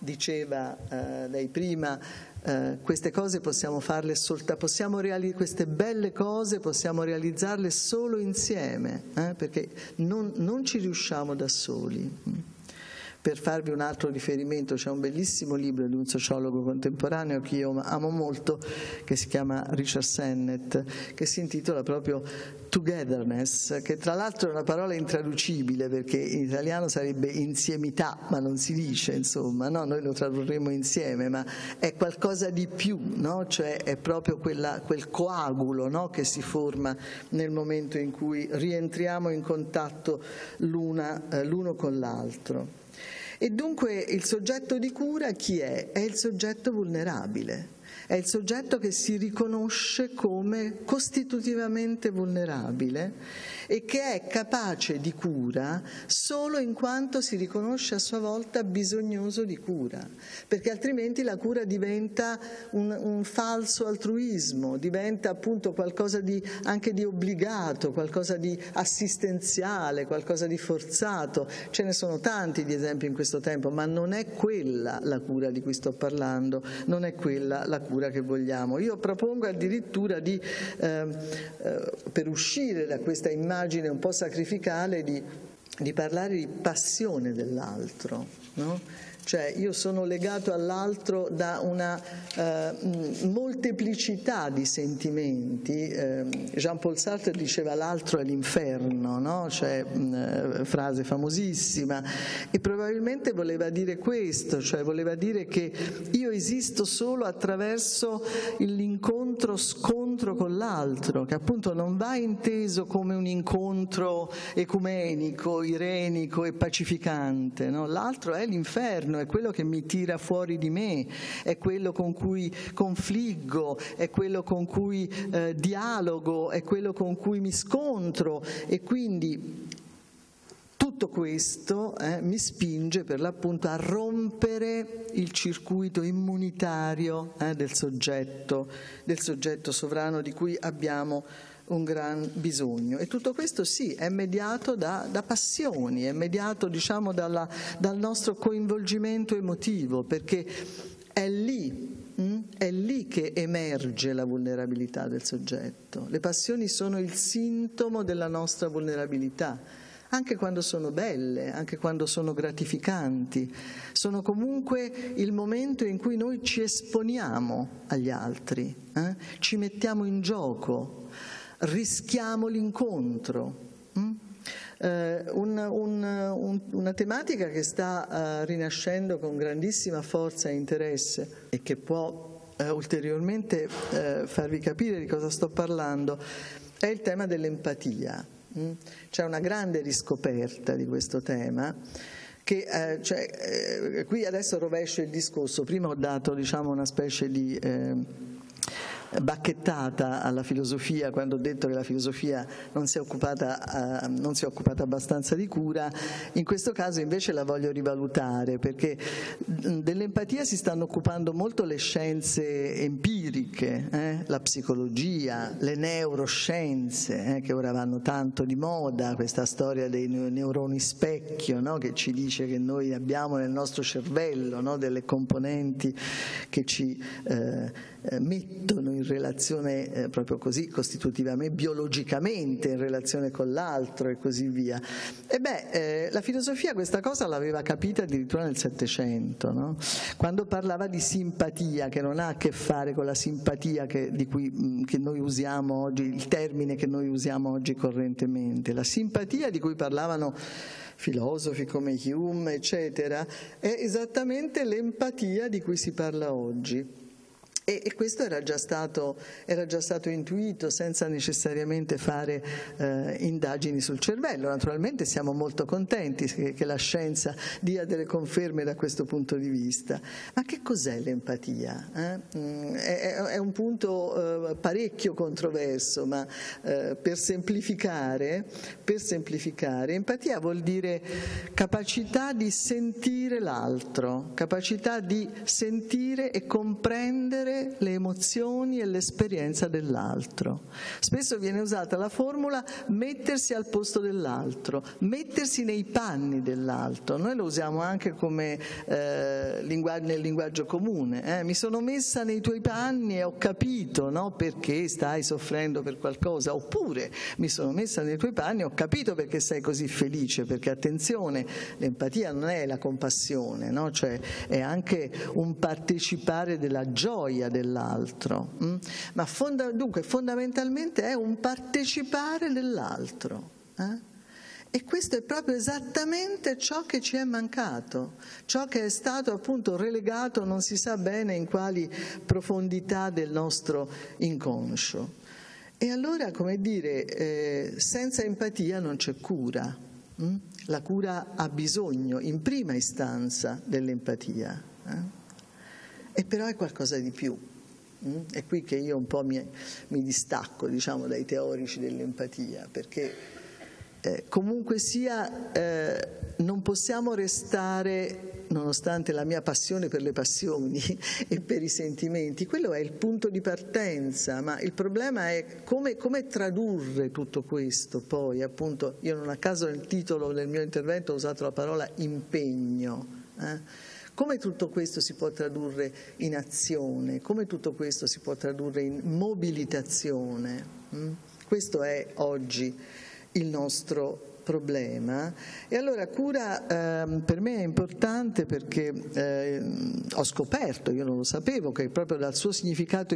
Diceva eh, lei prima, eh, queste cose possiamo farle soltanto, possiamo reali- queste belle cose possiamo realizzarle solo insieme, eh, perché non, non ci riusciamo da soli. Per farvi un altro riferimento, c'è un bellissimo libro di un sociologo contemporaneo che io amo molto, che si chiama Richard Sennett, che si intitola proprio Togetherness, che tra l'altro è una parola intraducibile perché in italiano sarebbe insiemità, ma non si dice, insomma, no? Noi lo tradurremo insieme, ma è qualcosa di più, no? Cioè è proprio quella, quel coagulo, no? Che si forma nel momento in cui rientriamo in contatto l'una, eh, l'uno con l'altro. E dunque il soggetto di cura chi è? È il soggetto vulnerabile, È il soggetto che si riconosce come costitutivamente vulnerabile e che è capace di cura solo in quanto si riconosce a sua volta bisognoso di cura, perché altrimenti la cura diventa un, un falso altruismo, diventa appunto qualcosa di, anche di obbligato, qualcosa di assistenziale, qualcosa di forzato. Ce ne sono tanti di esempi in questo tempo, ma non è quella la cura di cui sto parlando, non è quella la cura che vogliamo. Io propongo addirittura di, eh, eh, per uscire da questa immagine un po' sacrificale, di, di parlare di passione dell'altro, no? Cioè io sono legato all'altro da una eh, molteplicità di sentimenti. Eh, Jean-Paul Sartre diceva l'altro è l'inferno, no? Cioè, mh, frase famosissima, e probabilmente voleva dire questo, cioè voleva dire che io esisto solo attraverso l'incontro-scontro con l'altro, che appunto non va inteso come un incontro ecumenico, irenico e pacificante, no? L'altro è l'inferno, è quello che mi tira fuori di me, è quello con cui confliggo, è quello con cui eh, dialogo, è quello con cui mi scontro, e quindi tutto questo eh, mi spinge per l'appunto a rompere il circuito immunitario eh, del soggetto, del soggetto sovrano di cui abbiamo un gran bisogno. E tutto questo sì, è mediato da, da passioni, è mediato diciamo dalla, dal nostro coinvolgimento emotivo, perché è lì, hm? è lì che emerge la vulnerabilità del soggetto. Le passioni sono il sintomo della nostra vulnerabilità, anche quando sono belle, anche quando sono gratificanti, sono comunque il momento in cui noi ci esponiamo agli altri, eh? Ci mettiamo in gioco, rischiamo l'incontro. Mm? Eh, un, un, un, una tematica che sta uh, rinascendo con grandissima forza e interesse e che può uh, ulteriormente uh, farvi capire di cosa sto parlando è il tema dell'empatia. Mm? C'è una grande riscoperta di questo tema. Che, eh, cioè, eh, qui adesso rovescio il discorso. Prima ho dato diciamo, una specie di eh, bacchettata alla filosofia quando ho detto che la filosofia non si è occupata, uh, non si è occupata abbastanza di cura. In questo caso invece la voglio rivalutare, perché dell'empatia si stanno occupando molto le scienze empiriche, eh? La psicologia, le neuroscienze, eh? che ora vanno tanto di moda, questa storia dei neuroni specchio, no? Che ci dice che noi abbiamo nel nostro cervello, no? Delle componenti che ci eh, mettono in relazione eh, proprio così costitutivamente, biologicamente in relazione con l'altro e così via. E beh, eh, la filosofia questa cosa l'aveva capita addirittura nel Settecento, no? Quando parlava di simpatia, che non ha a che fare con la simpatia che, di cui, che noi usiamo oggi, il termine che noi usiamo oggi correntemente. La simpatia di cui parlavano filosofi come Hume, eccetera, è esattamente l'empatia di cui si parla oggi. E, e questo era già stato, era già stato intuito senza necessariamente fare eh, indagini sul cervello. Naturalmente siamo molto contenti che, che la scienza dia delle conferme da questo punto di vista. Ma che cos'è l'empatia? Eh? Mm, è, è un punto eh, parecchio controverso, ma eh, per semplificare, per semplificare, empatia vuol dire capacità di sentire l'altro, capacità di sentire e comprendere le emozioni e l'esperienza dell'altro. Spesso viene usata la formula mettersi al posto dell'altro, mettersi nei panni dell'altro. Noi lo usiamo anche come eh, linguaggio, nel linguaggio comune. Eh? Mi sono messa nei tuoi panni e ho capito, no, perché stai soffrendo per qualcosa. Oppure mi sono messa nei tuoi panni e ho capito perché sei così felice. Perché attenzione, l'empatia non è la compassione, no? Cioè è anche un partecipare della gioia dell'altro, mm? ma fonda- dunque fondamentalmente è un partecipare dell'altro, eh? E questo è proprio esattamente ciò che ci è mancato, ciò che è stato appunto relegato non si sa bene in quali profondità del nostro inconscio. E allora, come dire, eh, senza empatia non c'è cura. Mm? La cura ha bisogno in prima istanza dell'empatia, eh? E però è qualcosa di più, È qui che io un po' mi, mi distacco, diciamo, dai teorici dell'empatia, perché eh, comunque sia eh, non possiamo restare, nonostante la mia passione per le passioni e per i sentimenti, quello è il punto di partenza, ma il problema è come, come tradurre tutto questo poi, appunto, io non a caso nel titolo del mio intervento ho usato la parola impegno, eh? Come tutto questo si può tradurre in azione? Come tutto questo si può tradurre in mobilitazione? Questo è oggi il nostro problema. E allora cura eh, per me è importante perché eh, ho scoperto, io non lo sapevo, che proprio dal suo significato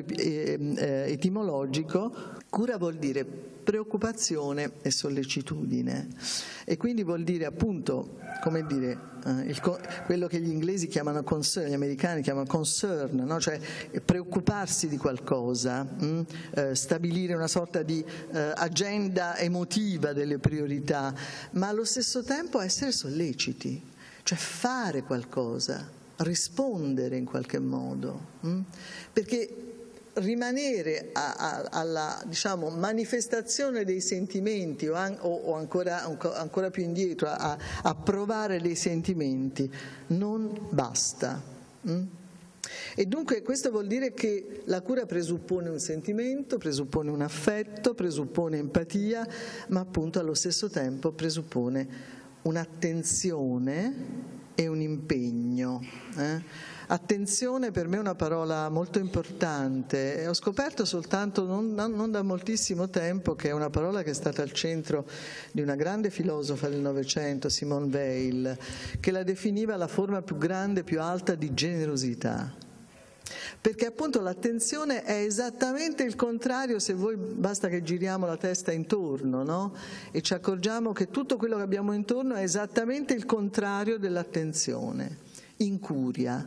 etimologico cura vuol dire preoccupazione e sollecitudine, e quindi vuol dire appunto, come dire, eh, il, quello che gli inglesi chiamano concern, gli americani chiamano concern, no? Cioè preoccuparsi di qualcosa, mh? Eh, stabilire una sorta di eh, agenda emotiva delle priorità, ma allo stesso tempo essere solleciti, cioè fare qualcosa, rispondere in qualche modo, mh? Perché rimanere a, a, alla, diciamo, manifestazione dei sentimenti o, an, o, o ancora, ancora più indietro a, a provare dei sentimenti non basta. Mm? E dunque questo vuol dire che la cura presuppone un sentimento, presuppone un affetto, presuppone empatia, ma appunto allo stesso tempo presuppone un'attenzione e un impegno. Eh? Attenzione per me è una parola molto importante e ho scoperto soltanto non, non da moltissimo tempo che è una parola che è stata al centro di una grande filosofa del Novecento, Simone Weil, che la definiva la forma più grande, più alta di generosità. Perché appunto l'attenzione è esattamente il contrario, se voi basta che giriamo la testa intorno, no? E ci accorgiamo che tutto quello che abbiamo intorno è esattamente il contrario dell'attenzione. Incuria,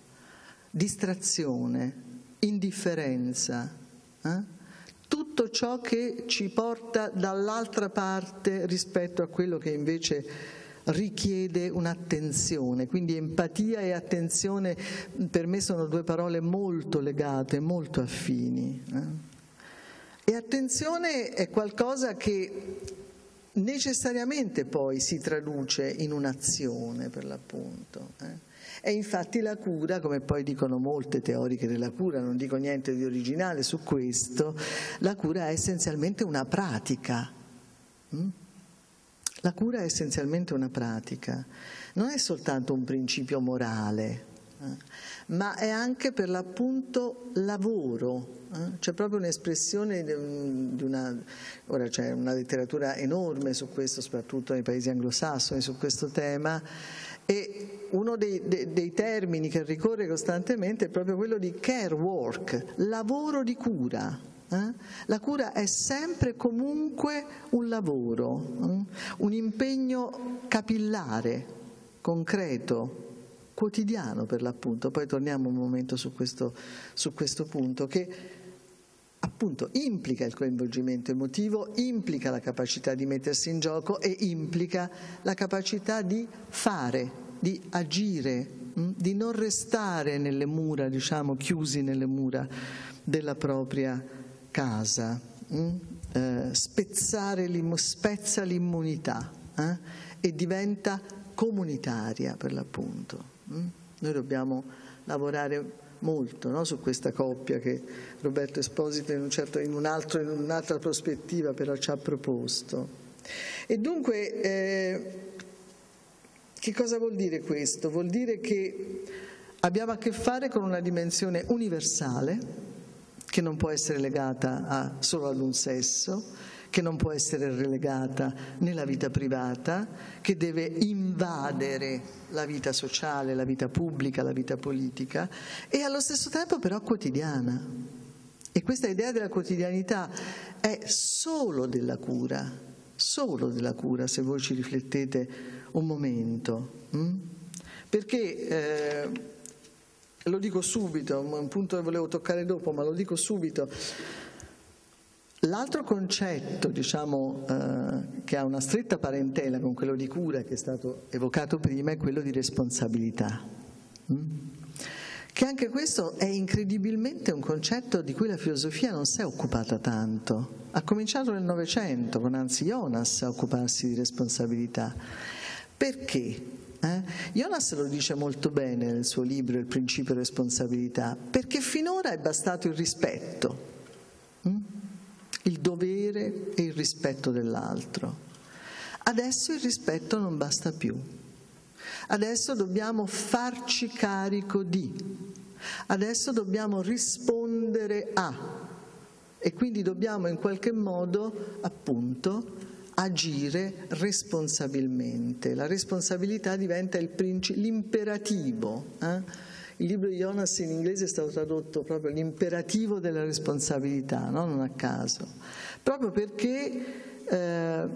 distrazione, indifferenza, eh? Tutto ciò che ci porta dall'altra parte rispetto a quello che invece richiede un'attenzione. Quindi empatia e attenzione per me sono due parole molto legate, molto affini. Eh? E attenzione è qualcosa che necessariamente poi si traduce in un'azione, per l'appunto. Eh? E infatti la cura, come poi dicono molte teoriche della cura, non dico niente di originale su questo, la cura è essenzialmente una pratica. Mm? La cura è essenzialmente una pratica, non è soltanto un principio morale, eh, ma è anche per l'appunto lavoro. Eh? C'è proprio un'espressione di una, ora c'è una letteratura enorme su questo, soprattutto nei paesi anglosassoni, su questo tema, e uno dei, dei, dei termini che ricorre costantemente è proprio quello di care work, lavoro di cura. Eh? La cura è sempre comunque un lavoro, eh? un impegno capillare, concreto, quotidiano per l'appunto. Poi torniamo un momento su questo, su questo punto, che appunto implica il coinvolgimento emotivo, implica la capacità di mettersi in gioco e implica la capacità di fare, di agire, mh? di non restare nelle mura, diciamo, chiusi nelle mura della propria casa, mh? Eh, spezzare l'im- spezza l'immunità eh? e diventa comunitaria per l'appunto. Mh? Noi dobbiamo lavorare molto, no? Su questa coppia che Roberto Esposito in, un certo, in, un altro, in un'altra prospettiva però ci ha proposto. E dunque eh, che cosa vuol dire questo? Vuol dire che abbiamo a che fare con una dimensione universale che non può essere legata a, solo ad un sesso, che non può essere relegata nella vita privata, che deve invadere la vita sociale, la vita pubblica, la vita politica, e allo stesso tempo però quotidiana. E questa idea della quotidianità è solo della cura, solo della cura, se voi ci riflettete un momento. Hm? Perché... Eh, lo dico subito, un punto che volevo toccare dopo, ma lo dico subito. L'altro concetto, diciamo, eh, che ha una stretta parentela con quello di cura che è stato evocato prima è quello di responsabilità, hm? che anche questo è incredibilmente un concetto di cui la filosofia non si è occupata tanto. Ha cominciato nel Novecento con Hans Jonas a occuparsi di responsabilità. Perché? Eh? Jonas lo dice molto bene nel suo libro Il principio responsabilità, perché finora è bastato il rispetto, hm? il dovere e il rispetto dell'altro. Adesso il rispetto non basta più. Adesso dobbiamo farci carico di, adesso dobbiamo rispondere a, e quindi dobbiamo in qualche modo, appunto, agire responsabilmente. La responsabilità diventa il princi- l'imperativo. Eh? Il libro di Jonas in inglese è stato tradotto proprio l'imperativo della responsabilità, no? Non a caso, proprio perché eh,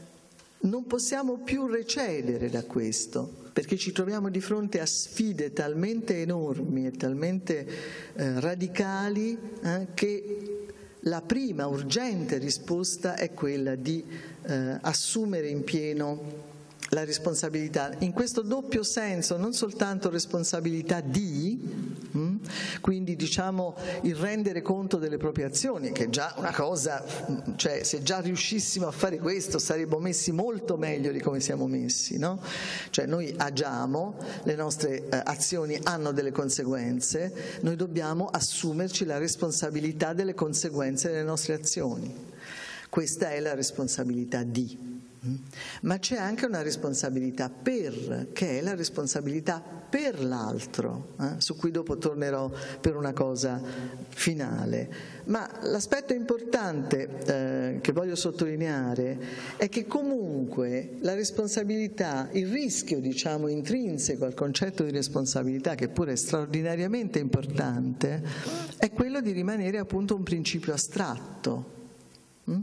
non possiamo più recedere da questo, perché ci troviamo di fronte a sfide talmente enormi e talmente eh, radicali eh, che la prima urgente risposta è quella di eh, assumere in pieno la responsabilità, in questo doppio senso, non soltanto responsabilità di, mh, quindi diciamo il rendere conto delle proprie azioni, che è già una cosa, cioè se già riuscissimo a fare questo saremmo messi molto meglio di come siamo messi, no? Cioè noi agiamo, le nostre eh, azioni hanno delle conseguenze, noi dobbiamo assumerci la responsabilità delle conseguenze delle nostre azioni. Questa è la responsabilità di. Ma c'è anche una responsabilità per, che è la responsabilità per l'altro, eh, su cui dopo tornerò per una cosa finale. Ma l'aspetto importante eh, che voglio sottolineare è che comunque la responsabilità, il rischio diciamo intrinseco al concetto di responsabilità, che pure è straordinariamente importante, è quello di rimanere appunto un principio astratto. Mm?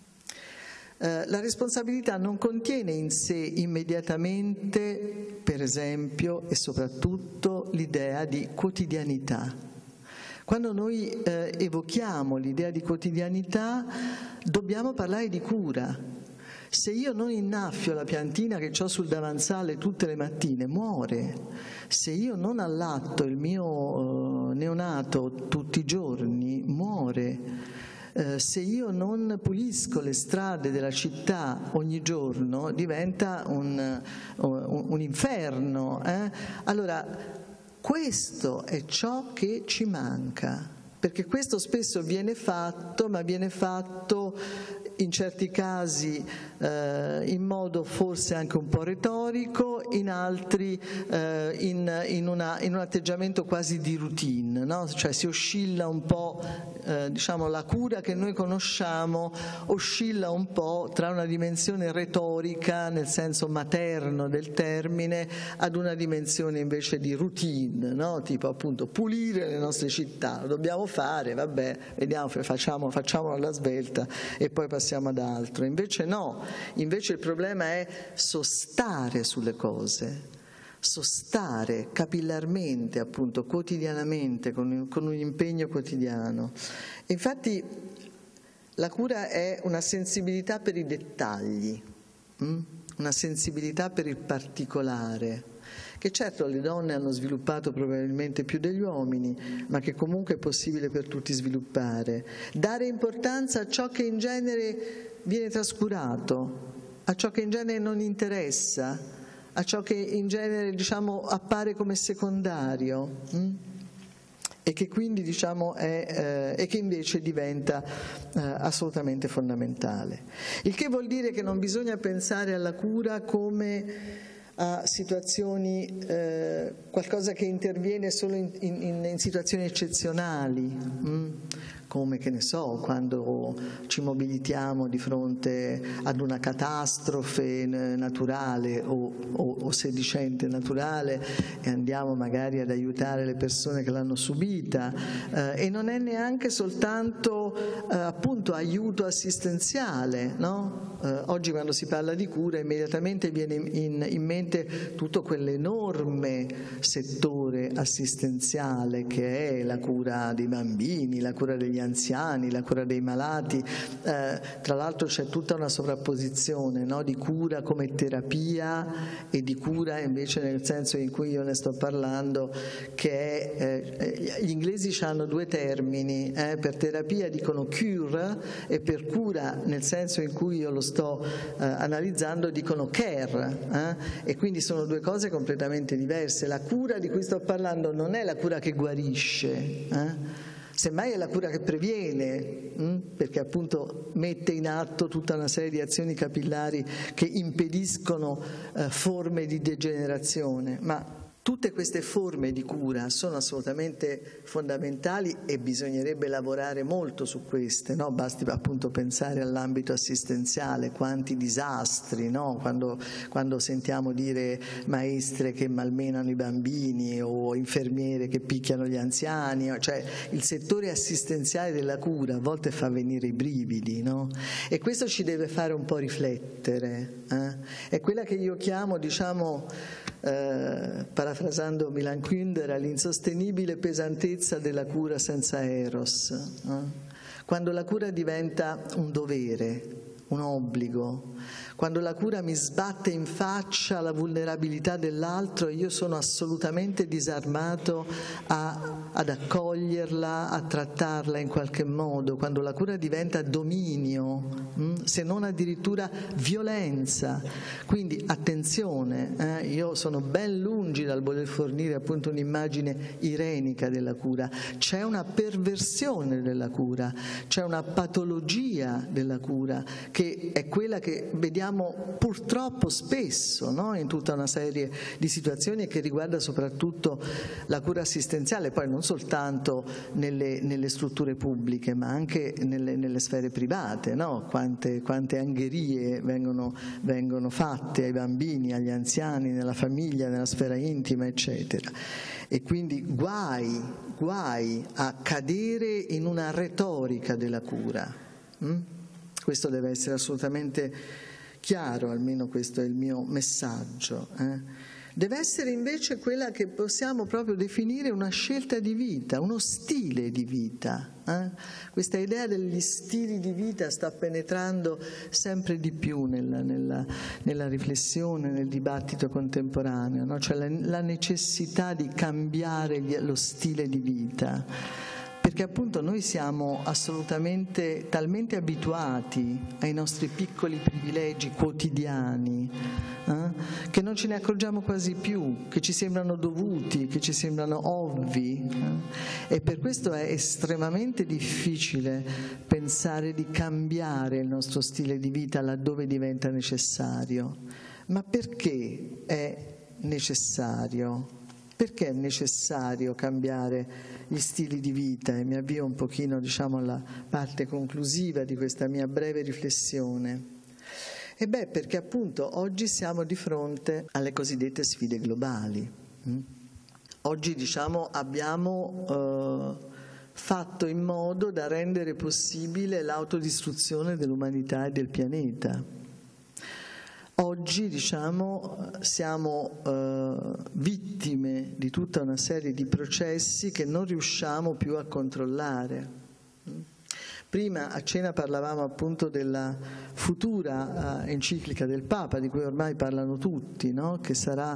La responsabilità non contiene in sé immediatamente, per esempio, e soprattutto l'idea di quotidianità. Quando noi eh, evochiamo l'idea di quotidianità, dobbiamo parlare di cura. Se io non innaffio la piantina che ho sul davanzale tutte le mattine, muore. Se io non allatto il mio eh, neonato tutti i giorni, muore. Eh, se io non pulisco le strade della città ogni giorno diventa un, un, un inferno. Eh? Allora, questo è ciò che ci manca, perché questo spesso viene fatto, ma viene fatto in certi casi eh, in modo forse anche un po' retorico, in altri eh, in, in, una, in un atteggiamento quasi di routine, no? Cioè si oscilla un po', eh, diciamo la cura che noi conosciamo oscilla un po' tra una dimensione retorica nel senso materno del termine ad una dimensione invece di routine, no? Tipo appunto pulire le nostre città, lo dobbiamo fare, vabbè, vediamo, facciamo, facciamolo alla svelta e poi passiamo ad altro. Invece no, invece il problema è sostare sulle cose, sostare capillarmente, appunto, quotidianamente, con un, con un impegno quotidiano. Infatti la cura è una sensibilità per i dettagli, hm? una sensibilità per il particolare, che certo le donne hanno sviluppato probabilmente più degli uomini, ma che comunque è possibile per tutti sviluppare. Dare importanza a ciò che in genere viene trascurato, a ciò che in genere non interessa, a ciò che in genere diciamo appare come secondario hm? e che quindi diciamo è eh, e che invece diventa eh, assolutamente fondamentale. Il che vuol dire che non bisogna pensare alla cura come a situazioni, eh, qualcosa che interviene solo in, in, in situazioni eccezionali, mh? come che ne so, quando ci mobilitiamo di fronte ad una catastrofe naturale o, o, o sedicente naturale e andiamo magari ad aiutare le persone che l'hanno subita, eh, e non è neanche soltanto eh, appunto aiuto assistenziale, no? Eh, oggi quando si parla di cura immediatamente viene in, in mente tutto quell'enorme settore assistenziale che è la cura dei bambini, la cura degli degli anziani, la cura dei malati. Eh, tra l'altro c'è tutta una sovrapposizione, no? Di cura come terapia e di cura invece nel senso in cui io ne sto parlando, che è, eh, gli inglesi hanno due termini, eh? Per terapia dicono cure e per cura nel senso in cui io lo sto eh, analizzando dicono care, eh? E quindi sono due cose completamente diverse. La cura di cui sto parlando non è la cura che guarisce, eh? Semmai è la cura che previene, hm? Perché appunto mette in atto tutta una serie di azioni capillari che impediscono eh, forme di degenerazione, ma tutte queste forme di cura sono assolutamente fondamentali e bisognerebbe lavorare molto su queste, no? Basti appunto pensare all'ambito assistenziale, quanti disastri, no? Quando, quando sentiamo dire maestre che malmenano i bambini o infermiere che picchiano gli anziani, cioè il settore assistenziale della cura a volte fa venire i brividi, no? E questo ci deve fare un po' riflettere, eh? È quella che io chiamo, diciamo, Eh, parafrasando Milan Kundera, l'insostenibile pesantezza della cura senza eros, eh? Quando la cura diventa un dovere, un obbligo, quando la cura mi sbatte in faccia la vulnerabilità dell'altro e io sono assolutamente disarmato a, ad accoglierla, a trattarla in qualche modo, quando la cura diventa dominio, mh? se non addirittura violenza. Quindi attenzione, eh? Io sono ben lungi dal voler fornire appunto un'immagine irenica della cura, c'è una perversione della cura, c'è una patologia della cura che è quella che vediamo purtroppo spesso, no? In tutta una serie di situazioni che riguarda soprattutto la cura assistenziale, poi non soltanto nelle, nelle strutture pubbliche ma anche nelle, nelle sfere private, no? Quante, quante angherie vengono, vengono fatte ai bambini, agli anziani, nella famiglia, nella sfera intima, eccetera. E quindi guai, guai a cadere in una retorica della cura. Hm? Questo deve essere assolutamente chiaro, almeno questo è il mio messaggio. Eh? Deve essere invece quella che possiamo proprio definire una scelta di vita, uno stile di vita. Eh? Questa idea degli stili di vita sta penetrando sempre di più nella, nella, nella riflessione, nel dibattito contemporaneo, no? Cioè la, la necessità di cambiare gli, lo stile di vita. Perché appunto noi siamo assolutamente talmente abituati ai nostri piccoli privilegi quotidiani eh, che non ce ne accorgiamo quasi più, che ci sembrano dovuti, che ci sembrano ovvi eh, e per questo è estremamente difficile pensare di cambiare il nostro stile di vita laddove diventa necessario. Ma perché è necessario? Perché è necessario cambiare gli stili di vita? E mi avvio un pochino, diciamo, alla parte conclusiva di questa mia breve riflessione. E beh, perché appunto oggi siamo di fronte alle cosiddette sfide globali. Oggi, diciamo, abbiamo eh, fatto in modo da rendere possibile l'autodistruzione dell'umanità e del pianeta. Oggi, diciamo, siamo eh, vittime di tutta una serie di processi che non riusciamo più a controllare. Prima a cena parlavamo appunto della futura eh, enciclica del Papa, di cui ormai parlano tutti, no? Che sarà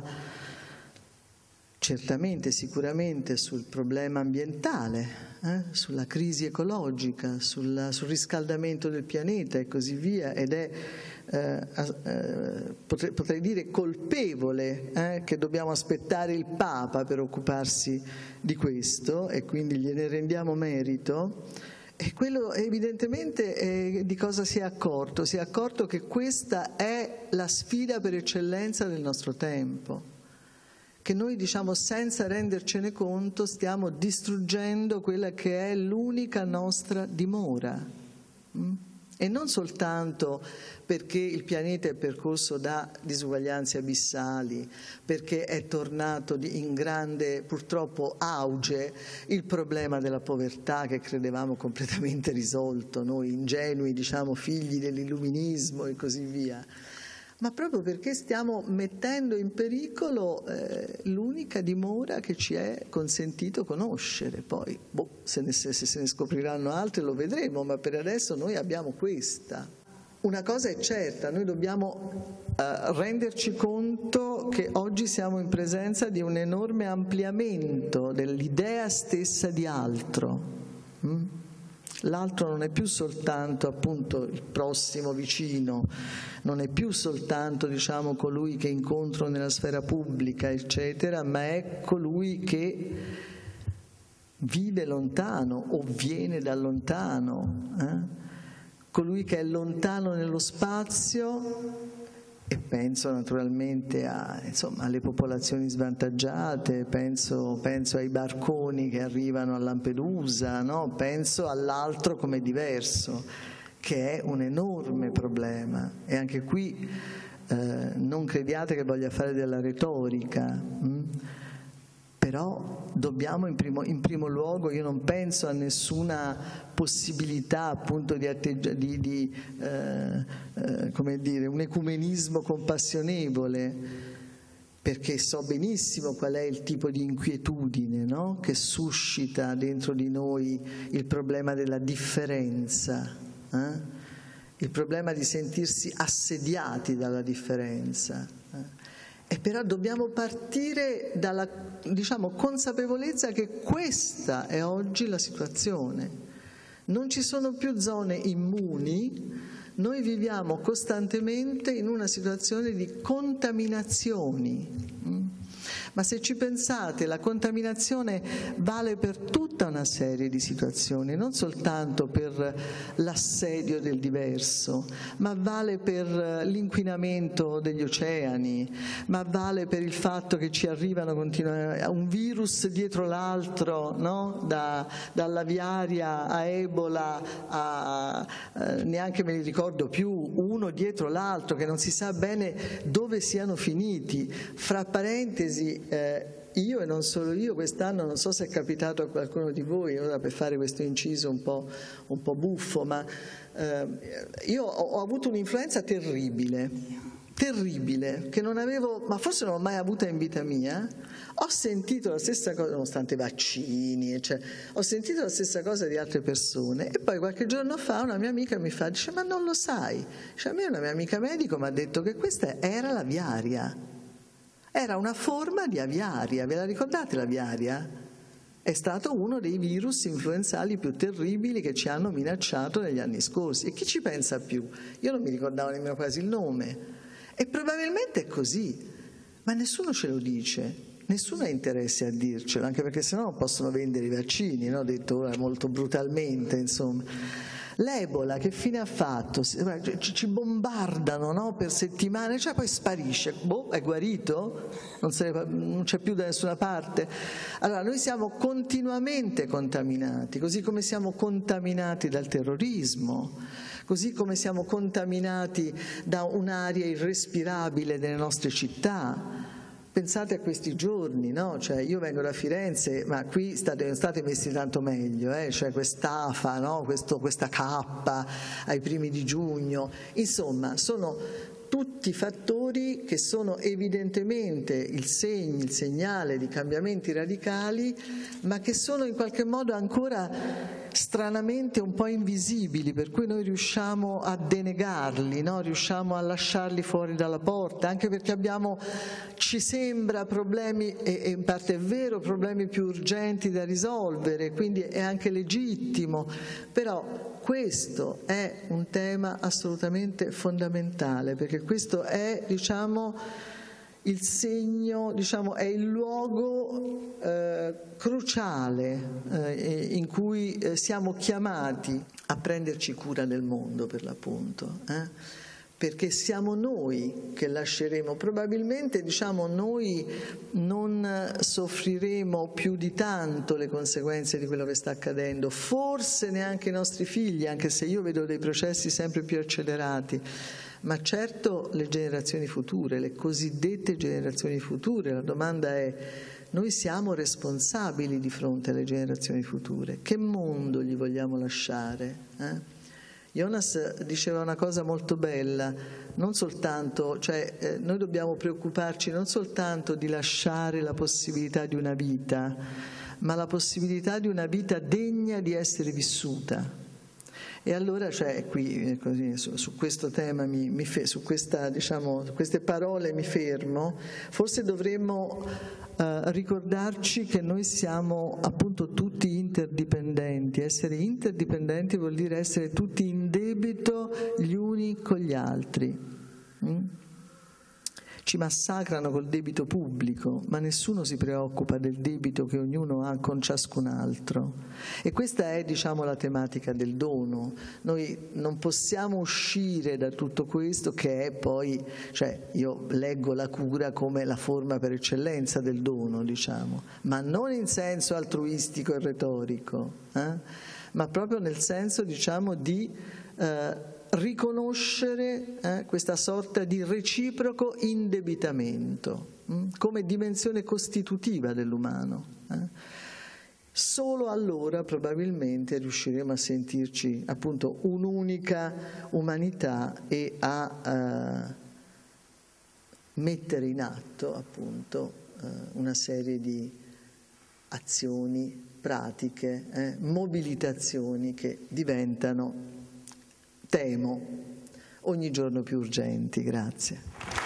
certamente, sicuramente sul problema ambientale, eh? sulla crisi ecologica, sul, sul riscaldamento del pianeta e così via, ed è Eh, eh, potrei, potrei dire colpevole eh, che dobbiamo aspettare il Papa per occuparsi di questo e quindi gliene rendiamo merito. E quello evidentemente eh, di cosa si è accorto? Si è accorto che questa è la sfida per eccellenza del nostro tempo, che noi, diciamo, senza rendercene conto stiamo distruggendo quella che è l'unica nostra dimora. Mm? E non soltanto perché il pianeta è percorso da disuguaglianze abissali, perché è tornato in grande, purtroppo, auge il problema della povertà che credevamo completamente risolto, noi ingenui, diciamo, figli dell'illuminismo e così via. ma proprio perché stiamo mettendo in pericolo eh, l'unica dimora che ci è consentito conoscere. Poi boh, se, ne, se, se ne scopriranno altre lo vedremo, ma per adesso noi abbiamo questa. Una cosa è certa, noi dobbiamo eh, renderci conto che oggi siamo in presenza di un enorme ampliamento dell'idea stessa di altro. Mm? L'altro non è più soltanto appunto il prossimo vicino, non è più soltanto diciamo colui che incontro nella sfera pubblica eccetera, ma è colui che vive lontano o viene da lontano, eh? Colui che è lontano nello spazio, e penso naturalmente a, insomma, alle popolazioni svantaggiate, penso, penso ai barconi che arrivano a Lampedusa, no? Penso all'altro come diverso, che è un enorme problema. E anche qui eh, non crediate che voglia fare della retorica, hm? Però dobbiamo in primo, in primo luogo, io non penso a nessuna possibilità appunto di, atteggia, di, di eh, eh, come dire, un ecumenismo compassionevole, perché so benissimo qual è il tipo di inquietudine, no? Che suscita dentro di noi il problema della differenza, eh? Il problema di sentirsi assediati dalla differenza. Eh? E però dobbiamo partire dalla, diciamo, consapevolezza che questa è oggi la situazione. Non ci sono più zone immuni, noi viviamo costantemente in una situazione di contaminazioni. Ma se ci pensate, la contaminazione vale per tutta una serie di situazioni, non soltanto per l'assedio del diverso, ma vale per l'inquinamento degli oceani, ma vale per il fatto che ci arrivano continuamente un virus dietro l'altro, no? Da, dall'aviaria a Ebola a eh, neanche me li ricordo più, uno dietro l'altro che non si sa bene dove siano finiti. Fra parentesi, Eh, io e non solo io quest'anno, non so se è capitato a qualcuno di voi, ora per fare questo inciso un po', un po' buffo, ma eh, io ho, ho avuto un'influenza terribile, terribile, che non avevo, ma forse non l'ho mai avuta in vita mia. Ho sentito la stessa cosa, nonostante i vaccini, cioè, ho sentito la stessa cosa di altre persone, e poi qualche giorno fa una mia amica mi fa, dice, ma non lo sai? Dice, a me una mia amica medico mi ha detto che questa era l'aviaria. Era una forma di aviaria, ve la ricordate l'aviaria? È stato uno dei virus influenzali più terribili che ci hanno minacciato negli anni scorsi. E chi ci pensa più? Io non mi ricordavo nemmeno quasi il nome. E probabilmente è così, ma nessuno ce lo dice, nessuno ha interesse a dircelo, anche perché sennò non possono vendere i vaccini, no? Detto ora molto brutalmente, insomma. L'Ebola che fine ha fatto? Ci bombardano, no? Per settimane, cioè poi sparisce, boh, è guarito? Non, se ne, non c'è più da nessuna parte. Allora noi siamo continuamente contaminati, così come siamo contaminati dal terrorismo, così come siamo contaminati da un'aria irrespirabile delle nostre città. Pensate a questi giorni, no? Cioè, io vengo da Firenze, ma qui state, non state messi tanto meglio, eh? Cioè quest'afa, no? Questo, questa cappa ai primi di giugno, insomma sono tutti fattori che sono evidentemente il segno, il segnale di cambiamenti radicali, ma che sono in qualche modo ancora stranamente un po' invisibili, per cui noi riusciamo a denegarli, no? Riusciamo a lasciarli fuori dalla porta, anche perché abbiamo, ci sembra, problemi, e in parte è vero, problemi più urgenti da risolvere, quindi è anche legittimo, però questo è un tema assolutamente fondamentale, perché questo è, diciamo, il segno, diciamo, è il luogo eh, cruciale eh, in cui eh, siamo chiamati a prenderci cura del mondo, per l'appunto, eh? Perché siamo noi che lasceremo, probabilmente, diciamo, noi non soffriremo più di tanto le conseguenze di quello che sta accadendo, forse neanche i nostri figli, anche se io vedo dei processi sempre più accelerati, ma certo le generazioni future, le cosiddette generazioni future. La domanda è: noi siamo responsabili di fronte alle generazioni future? Che mondo gli vogliamo lasciare? Eh? Jonas diceva una cosa molto bella, non soltanto, cioè eh, noi dobbiamo preoccuparci non soltanto di lasciare la possibilità di una vita, ma la possibilità di una vita degna di essere vissuta. E allora, cioè, qui così, su, su questo tema, mi, mi fe, su questa, diciamo, queste parole mi fermo. Forse dovremmo eh, ricordarci che noi siamo appunto tutti interdipendenti. Essere interdipendenti vuol dire essere tutti in debito gli uni con gli altri. Mm? Ci massacrano col debito pubblico, ma nessuno si preoccupa del debito che ognuno ha con ciascun altro. E questa è, diciamo, la tematica del dono. Noi non possiamo uscire da tutto questo, che è poi, cioè io leggo la cura come la forma per eccellenza del dono, diciamo, ma non in senso altruistico e retorico, eh? ma proprio nel senso, diciamo, di eh, riconoscere eh, questa sorta di reciproco indebitamento hm, come dimensione costitutiva dell'umano. Eh. Solo allora probabilmente riusciremo a sentirci appunto un'unica umanità e a eh, mettere in atto appunto eh, una serie di azioni, pratiche, eh, mobilitazioni che diventano, temo, ogni giorno più urgenti. Grazie.